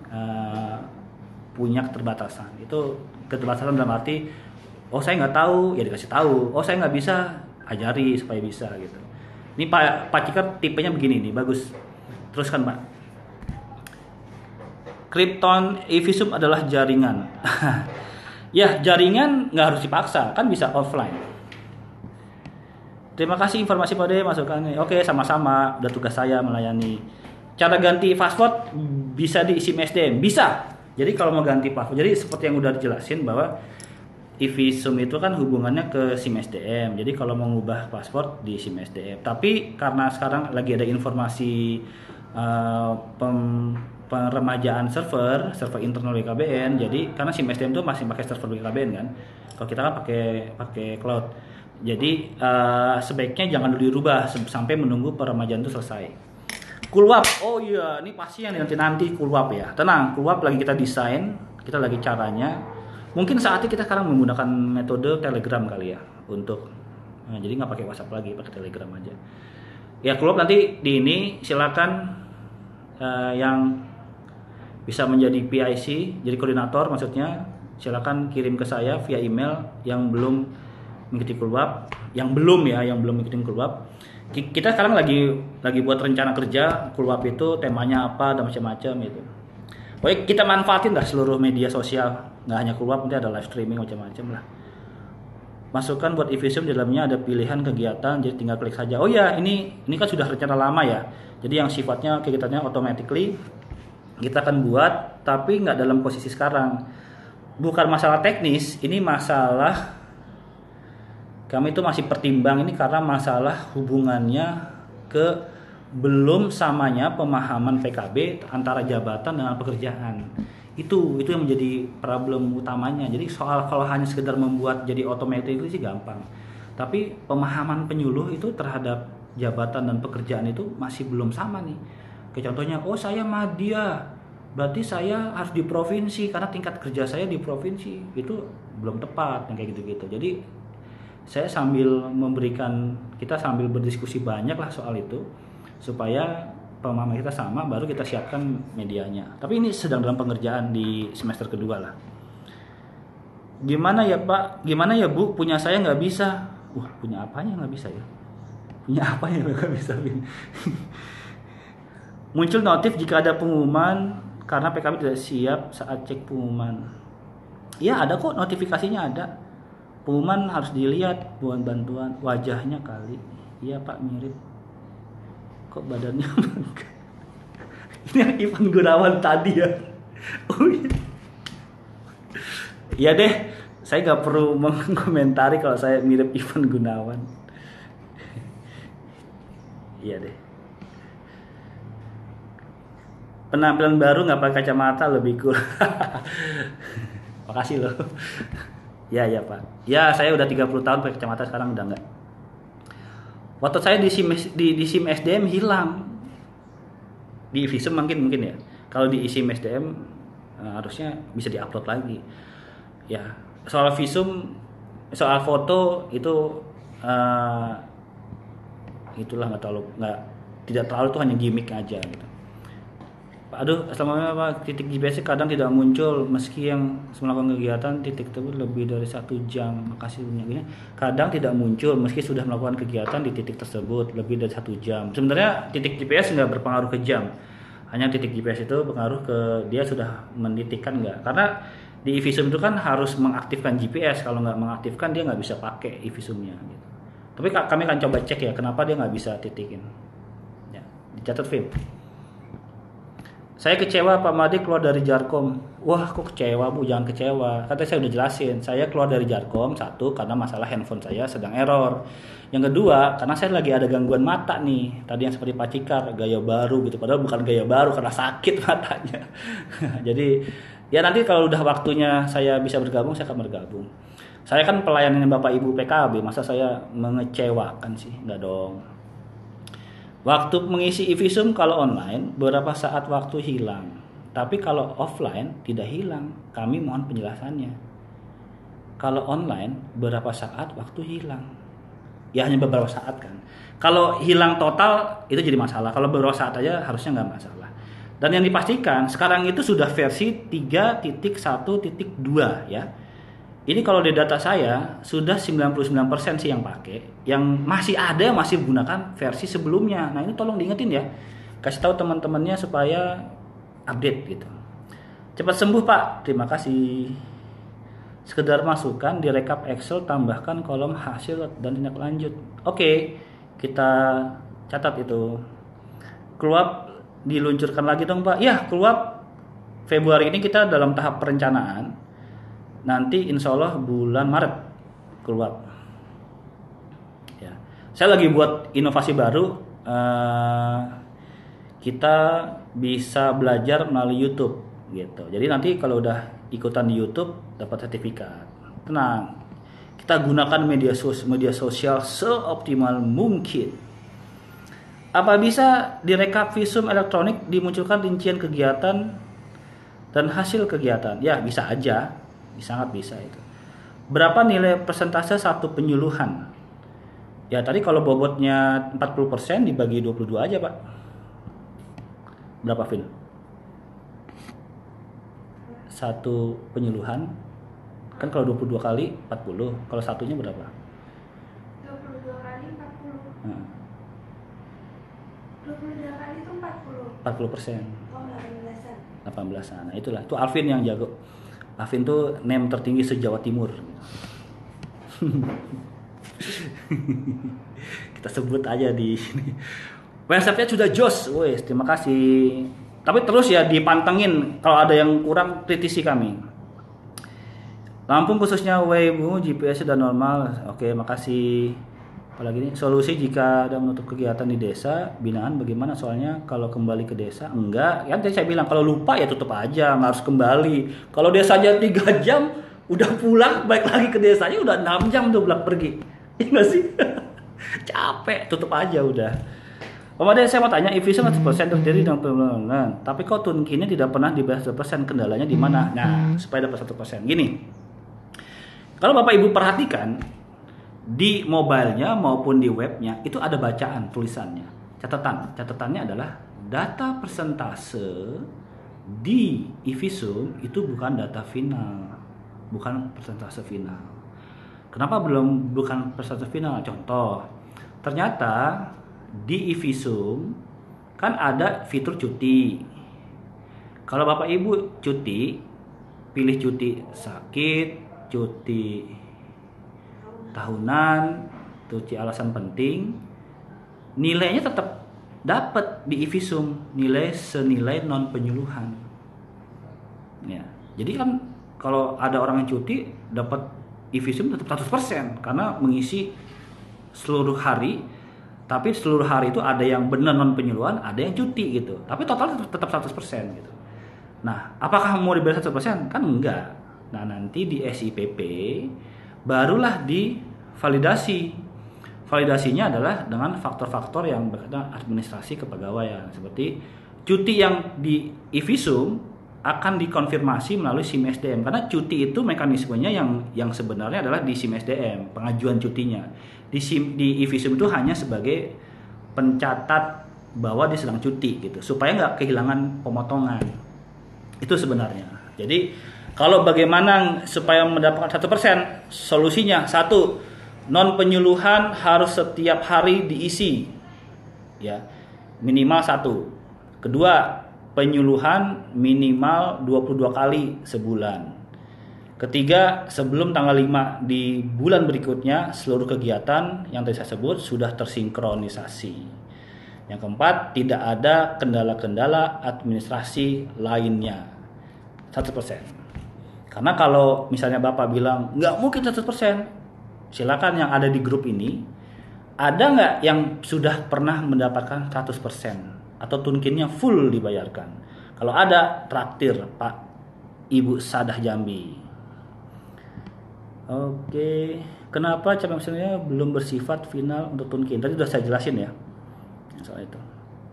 Speaker 2: punya keterbatasan. Itu keterbatasan dalam arti, oh saya nggak tahu, ya dikasih tahu. Oh saya nggak bisa, ajari supaya bisa gitu. Ini Pak Cikar tipenya begini nih, bagus. Teruskan Pak. Krypton e-visum adalah jaringan. Ya jaringan nggak harus dipaksa, kan bisa offline. Terima kasih informasi Pak De, masukannya. Oke, sama-sama. Udah tugas saya melayani. Cara ganti password bisa di SIM SDM? Bisa. Jadi kalau mau ganti password, jadi seperti yang udah dijelasin bahwa e-visum itu kan hubungannya ke SIM SDM. Jadi kalau mau ngubah password di SIM SDM. Tapi karena sekarang lagi ada informasi peremajaan server internal BKBN. Jadi karena SIM SDM itu masih pakai server BKBN kan. Kalau kita kan pakai cloud. Jadi sebaiknya jangan dulu dirubah sampai menunggu peremajaan itu selesai. Coolwap, oh iya, ini pasti yang nanti Coolwap ya. Tenang, Coolwap lagi kita desain, kita lagi caranya. Mungkin saatnya kita sekarang menggunakan metode Telegram kali ya untuk, jadi nggak pakai WhatsApp lagi, pakai Telegram aja. Ya Coolwap nanti di ini silakan yang bisa menjadi PIC, jadi koordinator maksudnya, silakan kirim ke saya via email yang belum mengikuti Keluap, yang belum ikutin Keluap, kita sekarang lagi buat rencana kerja Keluap itu temanya apa dan macam-macam gitu. Pokoknya kita manfaatin lah seluruh media sosial, nggak hanya Keluap, nanti ada live streaming macam-macam lah. Masukkan buat Evisum, di dalamnya ada pilihan kegiatan, jadi tinggal klik saja. Oh ya, ini kan sudah rencana lama ya. Jadi yang sifatnya kegiatannya automatically kita akan buat, tapi nggak dalam posisi sekarang. Bukan masalah teknis, ini masalah kami itu masih pertimbang ini karena masalah hubungannya ke belum samanya pemahaman PKB antara jabatan dengan pekerjaan. Itu yang menjadi problem utamanya. Jadi soal kalau hanya sekedar membuat jadi otomatis itu sih gampang. Tapi pemahaman penyuluh itu terhadap jabatan dan pekerjaan itu masih belum sama nih. Kayak contohnya, oh saya madya, berarti saya harus di provinsi karena tingkat kerja saya di provinsi. Itu belum tepat yang kayak gitu-gitu. Jadi saya kita sambil berdiskusi banyak lah soal itu supaya pemahaman kita sama, baru kita siapkan medianya. Tapi ini sedang dalam pengerjaan di semester kedua lah. Gimana ya Pak? Gimana ya Bu? Punya saya nggak bisa. Punya apanya nggak bisa ya? Punya apa yang nggak bisa? Muncul notif jika ada pengumuman karena PKB tidak siap saat cek pengumuman. Ya ada kok, notifikasinya ada. Pengumuman harus dilihat, buat bantuan wajahnya kali. Iya Pak, mirip. Kok badannya ini yang Ivan Gunawan tadi ya. Oh iya. Ya deh, saya nggak perlu mengomentari kalau saya mirip Ivan Gunawan. Iya deh. Penampilan baru nggak pakai kacamata lebih cool. Makasih loh. Ya Pak. Ya saya udah 30 tahun pakai kacamata, sekarang udah enggak. Waktu saya di SIM SDM hilang. Di Visum mungkin ya. Kalau di SIM SDM harusnya bisa diupload lagi. Ya, soal Visum, soal foto itu itulah tidak terlalu, itu hanya gimmick aja gitu. Aduh, selama Pak, titik GPS kadang tidak muncul meski yang melakukan kegiatan titik tersebut lebih dari 1 jam. Makasih banyaknya. Kadang tidak muncul meski sudah melakukan kegiatan di titik tersebut lebih dari 1 jam. Sebenarnya titik GPS nggak berpengaruh ke jam. Hanya titik GPS itu berpengaruh ke dia sudah menitikkan nggak. Karena di Evisum itu kan harus mengaktifkan GPS. Kalau nggak mengaktifkan dia nggak bisa pakai Evisumnya. Gitu. Tapi kami akan coba cek ya kenapa dia nggak bisa titikin. Ya, dicatat film. Saya kecewa Pak Made keluar dari Jarkom. Wah kok kecewa Bu, jangan kecewa. Kata saya udah jelasin, saya keluar dari Jarkom satu karena masalah handphone saya sedang error. Yang kedua karena saya lagi ada gangguan mata nih. Tadi yang seperti Pak Cikar, gaya baru gitu. Padahal bukan gaya baru karena sakit matanya. Jadi ya nanti kalau udah waktunya saya bisa bergabung, saya akan bergabung. Saya kan pelayanan Bapak Ibu PKB, masa saya mengecewakan sih? Enggak dong. Waktu mengisi Evisum kalau online beberapa saat waktu hilang, tapi kalau offline tidak hilang. Kami mohon penjelasannya. Kalau online beberapa saat waktu hilang, ya hanya beberapa saat kan. Kalau hilang total itu jadi masalah. Kalau beberapa saat aja harusnya nggak masalah. Dan yang dipastikan sekarang itu sudah versi 3.1.2 ya. Ini kalau di data saya sudah 99% sih yang pakai. Yang masih ada masih menggunakan versi sebelumnya. Nah ini tolong diingetin ya. Kasih tahu teman-temannya supaya update gitu. Cepat sembuh Pak. Terima kasih. Sekedar masukkan di rekap Excel, tambahkan kolom hasil dan tindak lanjut. Oke, kita catat itu. Keluap diluncurkan lagi dong Pak. Ya, Keluap Februari ini kita dalam tahap perencanaan. Nanti insya Allah bulan Maret keluar. Ya. Saya lagi buat inovasi baru. Kita bisa belajar melalui YouTube gitu. Jadi nanti kalau udah ikutan di YouTube dapat sertifikat. Tenang. Kita gunakan media sosial seoptimal mungkin. Apa bisa direkap visum elektronik dimunculkan rincian kegiatan dan hasil kegiatan? Ya, bisa aja. Sangat bisa itu. Berapa nilai persentase satu penyuluhan? Ya tadi kalau bobotnya 40% dibagi 22 aja Pak. Berapa Vin? Satu penyuluhan kan kalau 22 kali 40. Kalau satunya berapa?
Speaker 1: 22 kali itu 40.
Speaker 2: 40%.
Speaker 1: Oh, 18-an.
Speaker 2: 18-an. Nah, itulah. Itu Alvin yang jago. Alvin tuh name tertinggi se-Jawa Timur. Kita sebut aja di sini. Konsepnya sudah jos, wes. Terima kasih. Tapi terus ya dipantengin. Kalau ada yang kurang, kritisi kami. Lampung khususnya WIBU GPS sudah normal. Oke, makasih. Apalagi nih, solusi jika ada menutup kegiatan di desa binaan bagaimana? Soalnya kalau kembali ke desa enggak. Ya tadi saya bilang kalau lupa ya tutup aja, nggak harus kembali. Kalau desanya 3 jam udah pulang, balik lagi ke desanya udah 6 jam tuh pulang pergi. Iya nggak sih? Capek, tutup aja udah. Kemudian saya mau tanya, e-visum 100% terdiri dengan pembangunan, tapi kok tunkinnya tidak pernah dibayar 100%, kendalanya di mana? Nah, supaya dapat 100%. Gini, kalau Bapak Ibu perhatikan, di mobilenya maupun di webnya itu ada bacaan tulisannya. Catatannya adalah data persentase di e-visum itu bukan data final, bukan persentase final. Kenapa bukan persentase final? Contoh, ternyata di e-visum kan ada fitur cuti. Kalau Bapak Ibu cuti, pilih cuti sakit, cuti tahunan, cuti alasan penting, nilainya tetap dapat di e-visum, nilai senilai non penyuluhan. Ya, jadi kan kalau ada orang yang cuti dapat e-visum tetap 100% karena mengisi seluruh hari. Tapi seluruh hari itu ada yang benar non penyuluhan, ada yang cuti gitu. Tapi total tetap 100% gitu. Nah, apakah mau dibayar 100%? Kan enggak. Nah, nanti di SIPP barulah divalidasi. Validasinya adalah dengan faktor-faktor yang berkaitan administrasi kepegawaian. Seperti cuti yang di e-visum akan dikonfirmasi melalui SIM SDM. Karena cuti itu mekanismenya yang sebenarnya adalah di SIM SDM, pengajuan cutinya. Di e-visum itu hanya sebagai pencatat bahwa dia sedang cuti gitu, supaya nggak kehilangan pemotongan. Itu sebenarnya. Jadi kalau bagaimana supaya mendapatkan 100%, solusinya satu, non penyuluhan harus setiap hari diisi, ya minimal 1. Kedua, penyuluhan minimal 22 kali sebulan. Ketiga, sebelum tanggal 5 di bulan berikutnya seluruh kegiatan yang tadi saya sebut sudah tersinkronisasi. Yang keempat, tidak ada kendala-kendala administrasi lainnya. 100%. Karena kalau misalnya Bapak bilang nggak mungkin 100%, silakan yang ada di grup ini, ada nggak yang sudah pernah mendapatkan 100% atau tunkinnya full dibayarkan? Kalau ada, traktir Pak Ibu Sadah Jambi. Oke, kenapa cabang misalnya belum bersifat final untuk tunkin? Tadi sudah saya jelasin ya soal itu.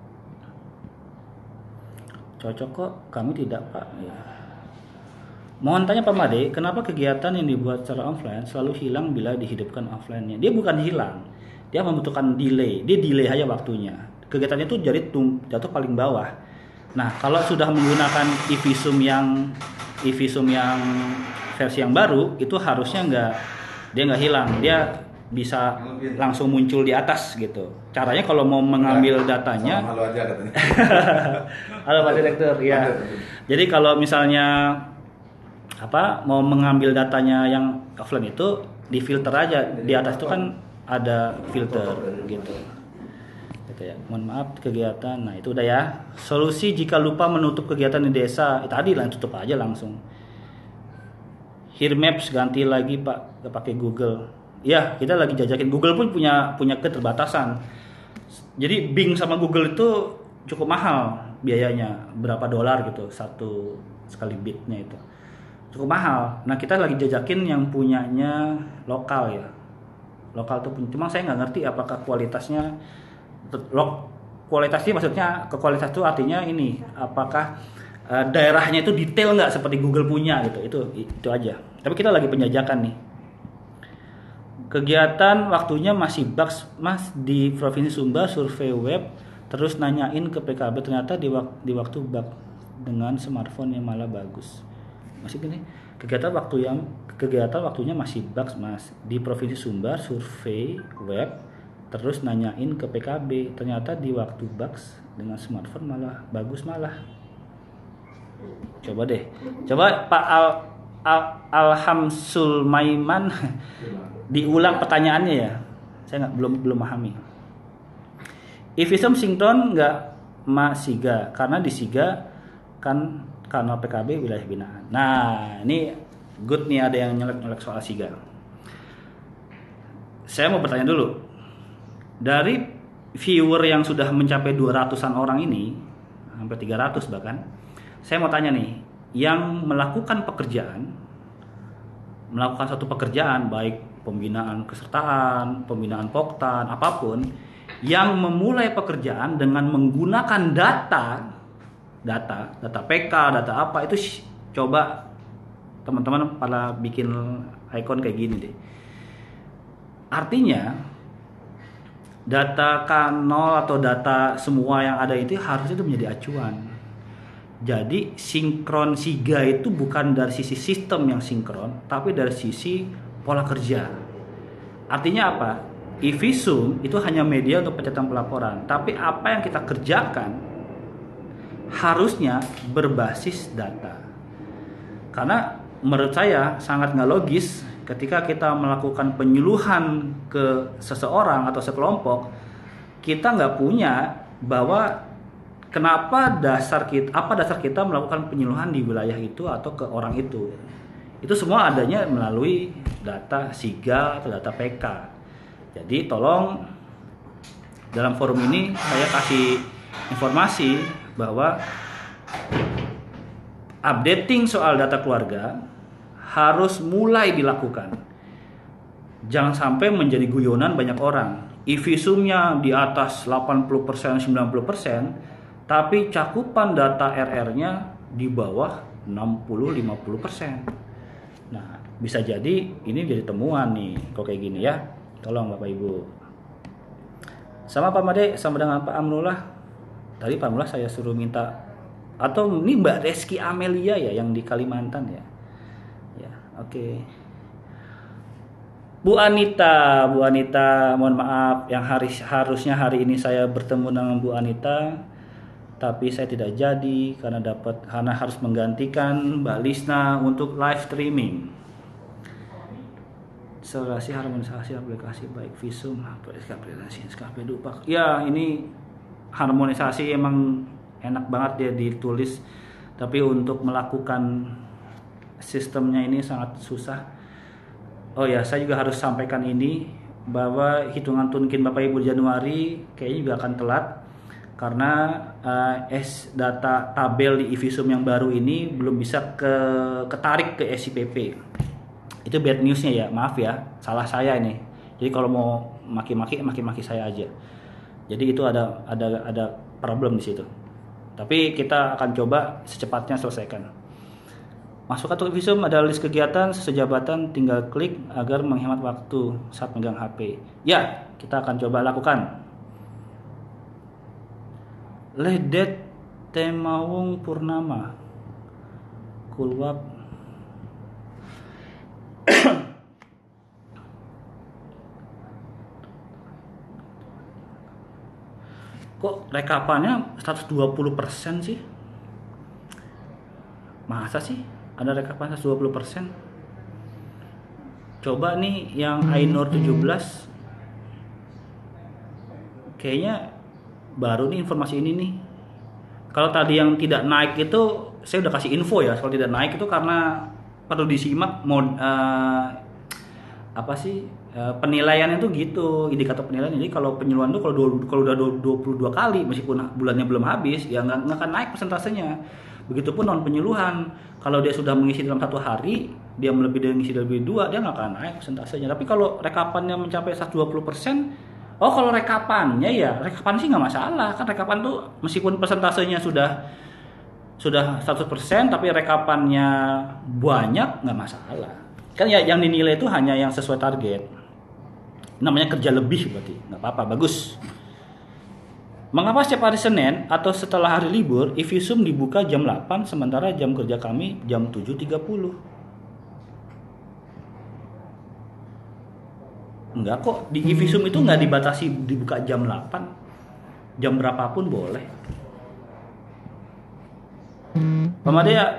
Speaker 2: Cocok kok, kami tidak Pak. Ya. Mohon tanya Pak Made, kenapa kegiatan yang dibuat secara offline selalu hilang bila dihidupkan offline-nya? Dia bukan hilang, dia membutuhkan delay. Dia delay aja waktunya. Kegiatannya itu jadi jatuh paling bawah. Nah, kalau sudah menggunakan e-visum yang versi yang baru, itu harusnya dia nggak hilang, dia bisa langsung muncul di atas gitu. Caranya kalau mau mengambil datanya,
Speaker 3: halo aja katanya.
Speaker 2: halo Pak Direktur, ya. Jadi kalau misalnya mau mengambil datanya yang offline itu difilter aja, di atas itu kan ada filter gitu ya. Mohon maaf kegiatan. Nah itu udah ya. Solusi jika lupa menutup kegiatan di desa, tadi lah tutup aja langsung. Here Maps ganti lagi Pak, gak pakai Google. Ya kita lagi jajakin. Google pun punya keterbatasan. Jadi Bing sama Google itu cukup mahal biayanya, berapa dolar gitu satu sekali bitnya itu. Cukup mahal. Nah kita lagi jajakin yang punyanya lokal ya. Lokal tuh cuma saya nggak ngerti apakah kualitasnya maksudnya kualitas itu artinya ini apakah daerahnya itu detail nggak seperti Google punya gitu. Itu aja. Tapi kita lagi penjajakan nih. Kegiatan waktunya masih bugs Mas di Provinsi Sumbar, survei web terus nanyain ke PKB, ternyata di waktu bug dengan smartphone yang malah bagus. Masih gini, kegiatan waktunya masih bugs Mas di Provinsi Sumbar, survei web terus nanyain ke PKB, ternyata di waktu bugs dengan smartphone malah bagus malah. Coba deh, coba Pak Alham Sulaiman diulang pertanyaannya ya, saya belum memahami. Ifisum sinkron nggak ma Siga, karena di Siga kan kanal PKB wilayah binaan. Nah ini good nih, ada yang nyelek soal Siga. Saya mau bertanya dulu, dari viewer yang sudah mencapai 200-an orang ini, hampir 300 bahkan, saya mau tanya nih, yang melakukan satu pekerjaan, baik pembinaan kesertaan, pembinaan poktan, apapun, yang memulai pekerjaan dengan menggunakan data PK, data apa, itu coba teman-teman pada bikin icon kayak gini deh. Artinya data K0 atau data semua yang ada itu harusnya itu menjadi acuan. Jadi sinkron Siga itu bukan dari sisi sistem yang sinkron, tapi dari sisi pola kerja. Artinya apa? Ifisum itu hanya media untuk pencatatan pelaporan, tapi apa yang kita kerjakan harusnya berbasis data. Karena menurut saya sangat nggak logis ketika kita melakukan penyuluhan ke seseorang atau sekelompok, kita nggak punya bahwa apa dasar kita melakukan penyuluhan di wilayah itu atau ke orang itu. Itu semua adanya melalui data Siga atau data PK. Jadi tolong dalam forum ini saya kasih informasi bahwa updating soal data keluarga harus mulai dilakukan. Jangan sampai menjadi guyonan banyak orang. Ifisumnya di atas 80%, 90%, tapi cakupan data RR-nya di bawah 60-50%. Nah, bisa jadi ini jadi temuan nih kok kayak gini ya. Tolong Bapak Ibu. Sama Pak Made, sama dengan Pak Amrullah. Tadi Pak Amrullah saya suruh minta, atau ini Mbak Reski Amelia ya yang di Kalimantan ya. Ya, oke. Bu Anita, mohon maaf yang harusnya hari ini saya bertemu dengan Bu Anita, tapi saya tidak jadi karena harus menggantikan Mbak Lisna untuk live streaming. Akselerasi harmonisasi aplikasi baik Visum, aplikasi SKP Dupak. Ya, ini harmonisasi emang enak banget dia ditulis, tapi untuk melakukan sistemnya ini sangat susah. Oh ya, saya juga harus sampaikan ini bahwa hitungan tunkin Bapak Ibu Januari kayaknya juga akan telat karena data tabel di Ifisum yang baru ini belum bisa ketarik ke SIPP. Itu bad newsnya ya, maaf ya, salah saya ini. Jadi kalau mau maki-maki saya aja. Jadi itu ada problem di situ. Tapi kita akan coba secepatnya selesaikan. Masuk ke Ifisum ada list kegiatan sejabatan, tinggal klik agar menghemat waktu saat megang HP. Ya, kita akan coba lakukan. Ledet Temawung Purnama Kulwap. Kok rekapannya 120% sih? Masa sih ada rekapan 120%? Coba nih yang Ainur 17, kayaknya baru nih informasi ini nih. Kalau tadi yang tidak naik itu saya udah kasih info ya, kalau tidak naik itu karena perlu disimak penilaiannya tuh gitu, indikator penilaian. Jadi kalau penyuluhan tuh kalau udah 22 kali meskipun bulannya belum habis ya nggak akan naik persentasenya. Begitupun non penyuluhan, kalau dia sudah mengisi dalam 1 hari, dia melebihi dari mengisi lebih 2, dia nggak akan naik persentasenya. Tapi kalau rekapannya mencapai 120%, kalau rekapannya ya rekapan sih nggak masalah, kan rekapan tuh meskipun persentasenya sudah 100%, tapi rekapannya banyak nggak masalah. Kan ya yang dinilai itu hanya yang sesuai target. Namanya kerja lebih berarti nggak apa-apa, bagus. Mengapa setiap hari Senin atau setelah hari libur Ifisum dibuka jam 8 sementara jam kerja kami jam 7.30? Enggak kok, di Ivisum itu nggak dibatasi dibuka jam 8. Jam berapapun boleh. Pak Made ya,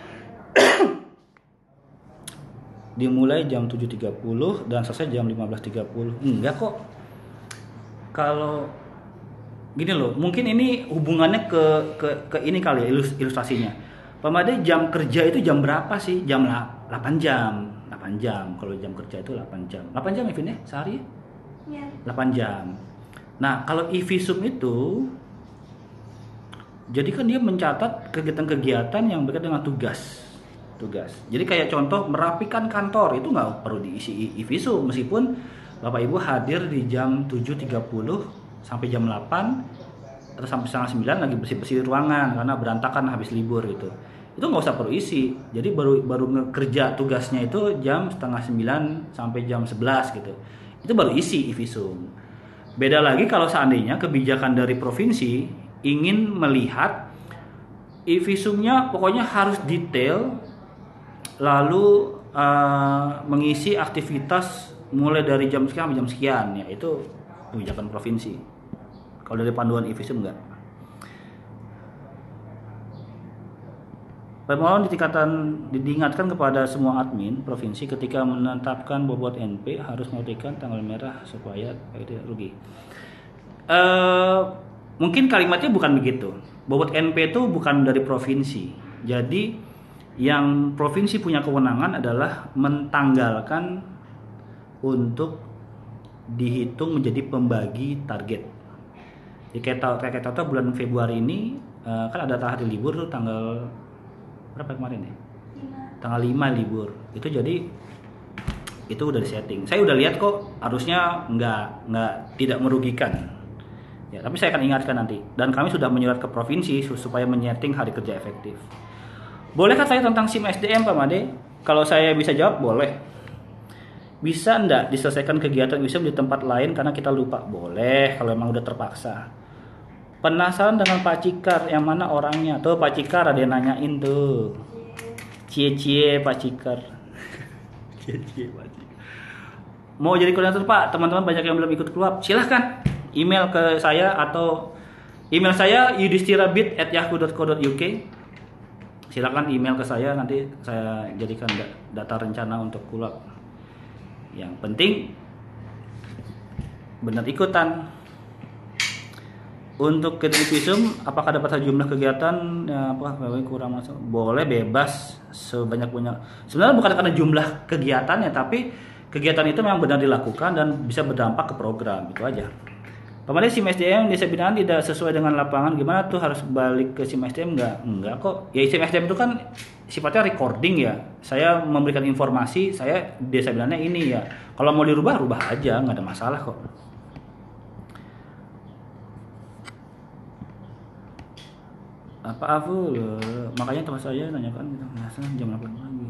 Speaker 2: dimulai jam 7.30 dan selesai jam 15.30. Enggak kok. Kalau gini loh, mungkin ini hubungannya ke ini kali ya, ilustrasinya. Pak Made jam kerja itu jam berapa sih? Jam 8 jam. 8 jam. Kalau jam kerja itu 8 jam. 8 jam Evin ya sehari?
Speaker 1: Ya.
Speaker 2: 8 jam. Nah, kalau Ivisum itu jadi kan dia mencatat kegiatan-kegiatan yang berkaitan dengan tugas. Jadi kayak contoh merapikan kantor itu nggak perlu diisi Ivisum meskipun Bapak Ibu hadir di jam 7.30 sampai jam 8 atau sampai setengah 9 lagi bersih-bersih ruangan karena berantakan habis libur gitu. Itu nggak usah perlu isi. Jadi baru ngekerja tugasnya itu jam setengah 9 sampai jam 11 gitu. Itu baru isi Ivisum. Beda lagi kalau seandainya kebijakan dari provinsi ingin melihat Ivisumnya pokoknya harus detail, lalu mengisi aktivitas mulai dari jam sekian sampai jam sekian, ya itu kebijakan provinsi. Kalau dari panduan Ivisum enggak. Permohonan diingatkan kepada semua admin provinsi ketika menetapkan bobot NP harus mengutipkan tanggal merah supaya tidak rugi. Mungkin kalimatnya bukan begitu. Bobot NP itu bukan dari provinsi. Jadi yang provinsi punya kewenangan adalah mentanggalkan untuk dihitung menjadi pembagi target. Jadi kayak bulan Februari ini kan ada hari libur tuh tanggal berapa kemarin ya?
Speaker 1: 5.
Speaker 2: Tanggal 5 libur. Itu jadi itu udah disetting. Saya udah lihat kok harusnya nggak tidak merugikan. Ya, tapi saya akan ingatkan nanti. Dan kami sudah menyurat ke provinsi supaya menyeting hari kerja efektif. Bolehkah saya tentang SIM SDM Pak Made? Kalau saya bisa jawab boleh. Bisa enggak diselesaikan kegiatan Ivisum di tempat lain karena kita lupa? Boleh kalau memang udah terpaksa. Penasaran dengan Pak Cikar, yang mana orangnya? Tuh Pak Cikar ada yang nanyain tuh. Cie Pak Cikar. Cie Pak Cikar. Mau jadi koordinator Pak? Teman-teman banyak yang belum ikut klub. Silahkan email ke saya atau email saya yudhistira@yahoo.co.uk. Silakan email ke saya, nanti saya jadikan data rencana untuk kulap. Yang penting benar ikutan. Untuk Ivisum, apakah dapat jumlah kegiatan? Ya, apakah kurang masuk? Boleh bebas sebanyak-banyak. Sebenarnya bukan karena jumlah kegiatannya, tapi kegiatan itu memang benar dilakukan dan bisa berdampak ke program, itu aja. Pak Made, SIM SDM desa binaan tidak sesuai dengan lapangan, gimana tuh, harus balik ke SIM SDM? Enggak kok. Ya SIM SDM itu kan sifatnya recording ya. Saya memberikan informasi, saya desa binaannya ini ya. Kalau mau dirubah, rubah aja, nggak ada masalah kok. Pak Aful, makanya teman saya nanyakan jam 8 pagi.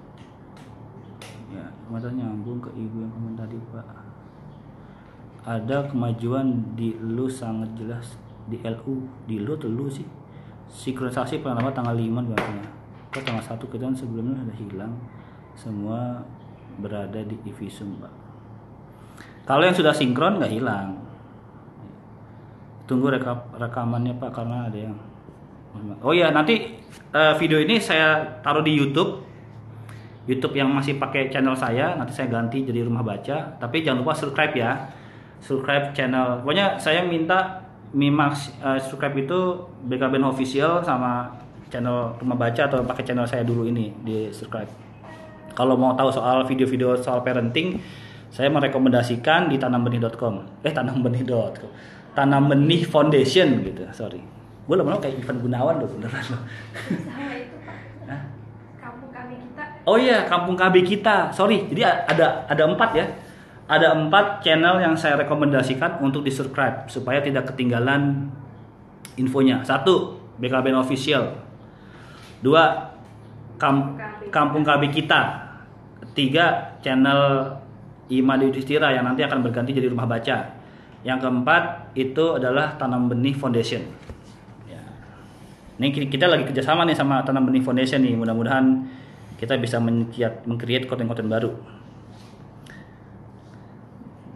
Speaker 2: Ya, mata nyambung ke ibu yang komen tadi Pak. Ada kemajuan di lu sangat jelas di LU, di lu atau lu sih? Sinkronisasi penerapan tanggal 5 berarti. Kok tanggal 1 kita sebelumnya sudah hilang. Semua berada di Ivisum Pak. Kalau yang sudah sinkron nggak hilang. Tunggu rekamannya Pak karena ada yang. Oh ya, nanti video ini saya taruh di YouTube yang masih pakai channel saya. Nanti saya ganti jadi Rumah Baca. Tapi jangan lupa subscribe ya. Subscribe channel. Pokoknya saya minta subscribe itu BKBN Official sama channel Rumah Baca, atau pakai channel saya dulu ini di subscribe. Kalau mau tahu soal video-video soal parenting, saya merekomendasikan di tanambenih.com. Tanambenih.com. Tanam Benih Foundation gitu. Sorry. Gue lama-lama kayak Ivan Gunawan loh, beneran loh.
Speaker 1: Sama itu Pak. Kampung KB kita.
Speaker 2: Oh iya, Kampung KB kita. Sorry, jadi ada 4 ya. Ada 4 channel yang saya rekomendasikan untuk di subscribe supaya tidak ketinggalan infonya. 1, BKBN Official. 2, Kampung KB kita. 3, channel Imade Yudhistira yang nanti akan berganti jadi Rumah Baca. Yang keempat itu adalah Tanam Benih Foundation. Ini kita lagi kerjasama nih sama Tanam Benih Foundation nih. Mudah-mudahan kita bisa meng-create konten-konten baru.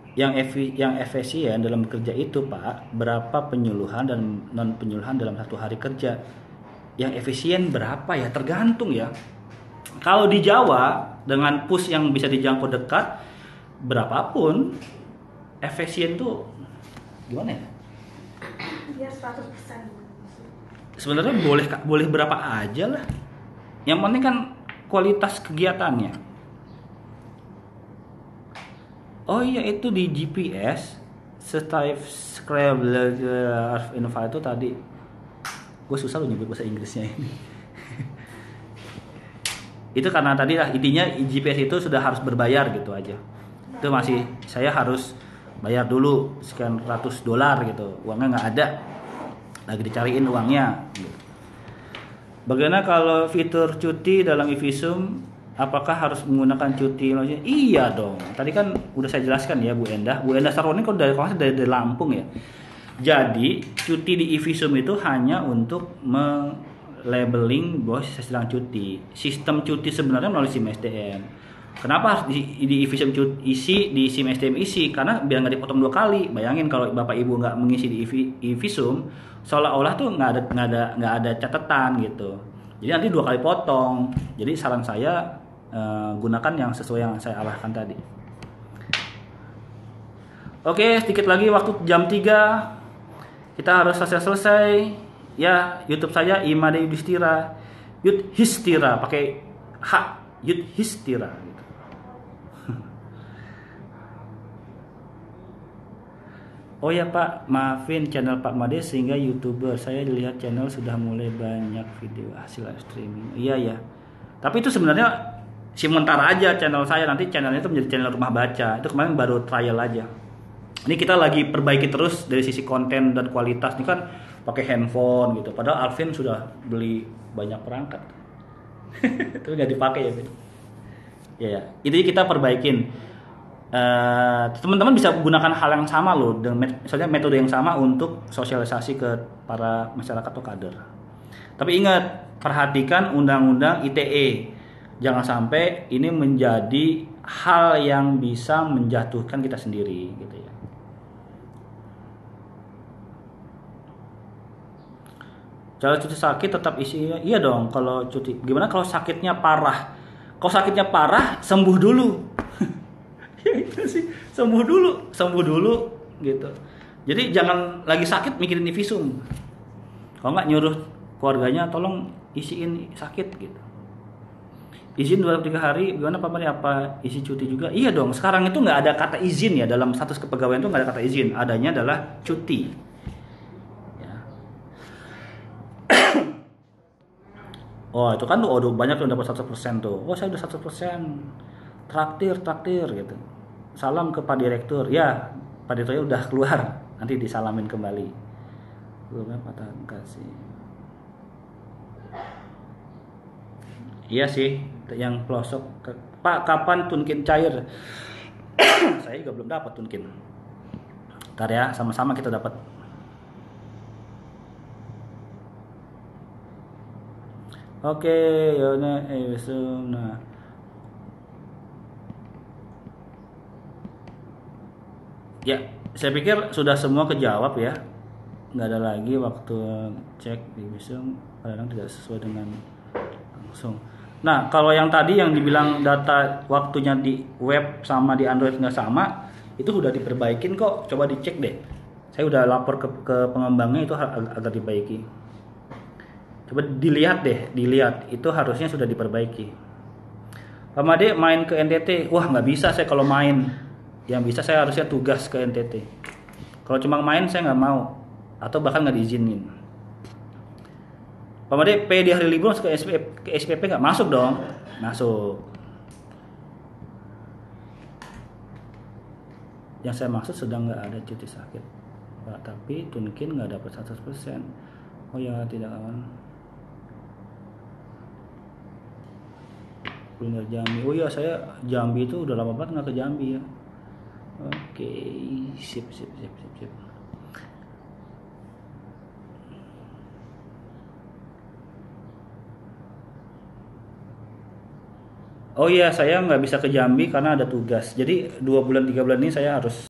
Speaker 2: yang efisien dalam bekerja itu Pak, berapa penyuluhan dan non penyuluhan dalam satu hari kerja. Yang efisien berapa ya, tergantung ya. Kalau di Jawa dengan push yang bisa dijangkau dekat, berapapun efisien tuh gimana ya?
Speaker 1: Dia 100%.
Speaker 2: Sebenarnya boleh berapa aja lah. Yang penting kan kualitas kegiatannya. Oh iya, itu di GPS Steve Scrabble Innova itu tadi. Gue susah loh nyebut bahasa Inggrisnya ini. Itu karena tadi lah intinya GPS itu sudah harus berbayar gitu aja. Itu masih saya harus bayar dulu sekian ratus dolar gitu. Uangnya nggak ada. Lagi dicariin uangnya. Bagaimana kalau fitur cuti dalam eVisum? Apakah harus menggunakan cuti? Iya dong. Tadi kan udah saya jelaskan ya Bu Endah. Bu Endah Sarwani kalau dari Lampung ya. Jadi cuti di eVisum itu hanya untuk labeling bahwa saya sedang cuti. Sistem cuti sebenarnya melalui SIM SDM. Kenapa harus di eVisum isi, di SIM SDM isi? Karena biar nggak dipotong 2 kali. Bayangin kalau Bapak Ibu nggak mengisi di eVisum, seolah-olah tuh nggak ada catatan gitu. Jadi nanti 2 kali potong. Jadi saran saya gunakan yang sesuai yang saya arahkan tadi. Oke, sedikit lagi waktu jam 3 kita harus selesai. Ya, YouTube saya Imade Yudhistira. Yudhistira pakai H, Yudhistira gitu. Oh ya Pak, maafin channel Pak Made sehingga YouTuber. Saya lihat channel sudah mulai banyak video hasil live streaming. Iya ya. Tapi itu sebenarnya sementara aja channel saya, nanti channelnya itu menjadi channel rumah baca. Itu kemarin baru trial aja. Ini kita lagi perbaiki terus dari sisi konten dan kualitas. Ini kan pakai handphone gitu. Padahal Alvin sudah beli banyak perangkat. Tapi nggak dipakai ya, Vin. Ya. Ini kita perbaikin. Teman-teman bisa gunakan hal yang sama loh, misalnya metode yang sama untuk sosialisasi ke para masyarakat atau kader. Tapi ingat, perhatikan undang-undang ITE. Jangan sampai ini menjadi hal yang bisa menjatuhkan kita sendiri gitu ya. Kalau cuti sakit tetap isi, iya dong. Kalau cuti, gimana kalau sakitnya parah? Kalau sakitnya parah, sembuh dulu. Ya itu sih, sembuh dulu gitu. Jadi jangan lagi sakit mikirin eVisum. Kalau nggak nyuruh keluarganya tolong isiin sakit gitu. Izin 2-3 hari, gimana Pak Made, apa isi cuti juga? Iya dong, sekarang itu nggak ada kata izin ya, dalam status kepegawaian itu nggak ada kata izin, adanya adalah cuti. Ya. Oh itu kan tuh, udah banyak tuh dapat 100% tuh. Oh saya udah 100%. Traktir gitu. Salam ke Pak Direktur. Ya, Pak Direkturnya udah keluar. Nanti disalamin kembali. Belumnya patah kasih. Iya sih, yang pelosok. Pak, kapan tunkin cair? Saya juga belum dapat tunkin. Ntar ya, sama-sama kita dapat. Oke, yaudah, nah. Ya, saya pikir sudah semua kejawab ya. Nggak ada lagi waktu cek di eVisum, kadang tidak sesuai dengan langsung. Nah, kalau yang tadi yang dibilang data waktunya di web sama di Android nggak sama, itu sudah diperbaikin kok. Coba dicek deh. Saya udah lapor ke pengembangnya, itu agak diperbaiki. Coba dilihat deh, itu harusnya sudah diperbaiki. Pak Made main ke NTT, wah nggak bisa saya kalau main. Yang bisa saya harusnya tugas ke NTT. Kalau cuma main saya nggak mau, atau bahkan nggak diizinin. Pak Made P di hari libur ke SPP nggak masuk dong? Masuk. Yang saya maksud sedang nggak ada cuti sakit, Pak, tapi tunkin nggak dapat 100%. Oh ya tidak aman. Kuliner Jambi. Oh iya, saya Jambi itu udah lama banget nggak ke Jambi ya. Oke, sip. Oh iya, saya nggak bisa ke Jambi karena ada tugas. Jadi 2 bulan 3 bulan ini saya harus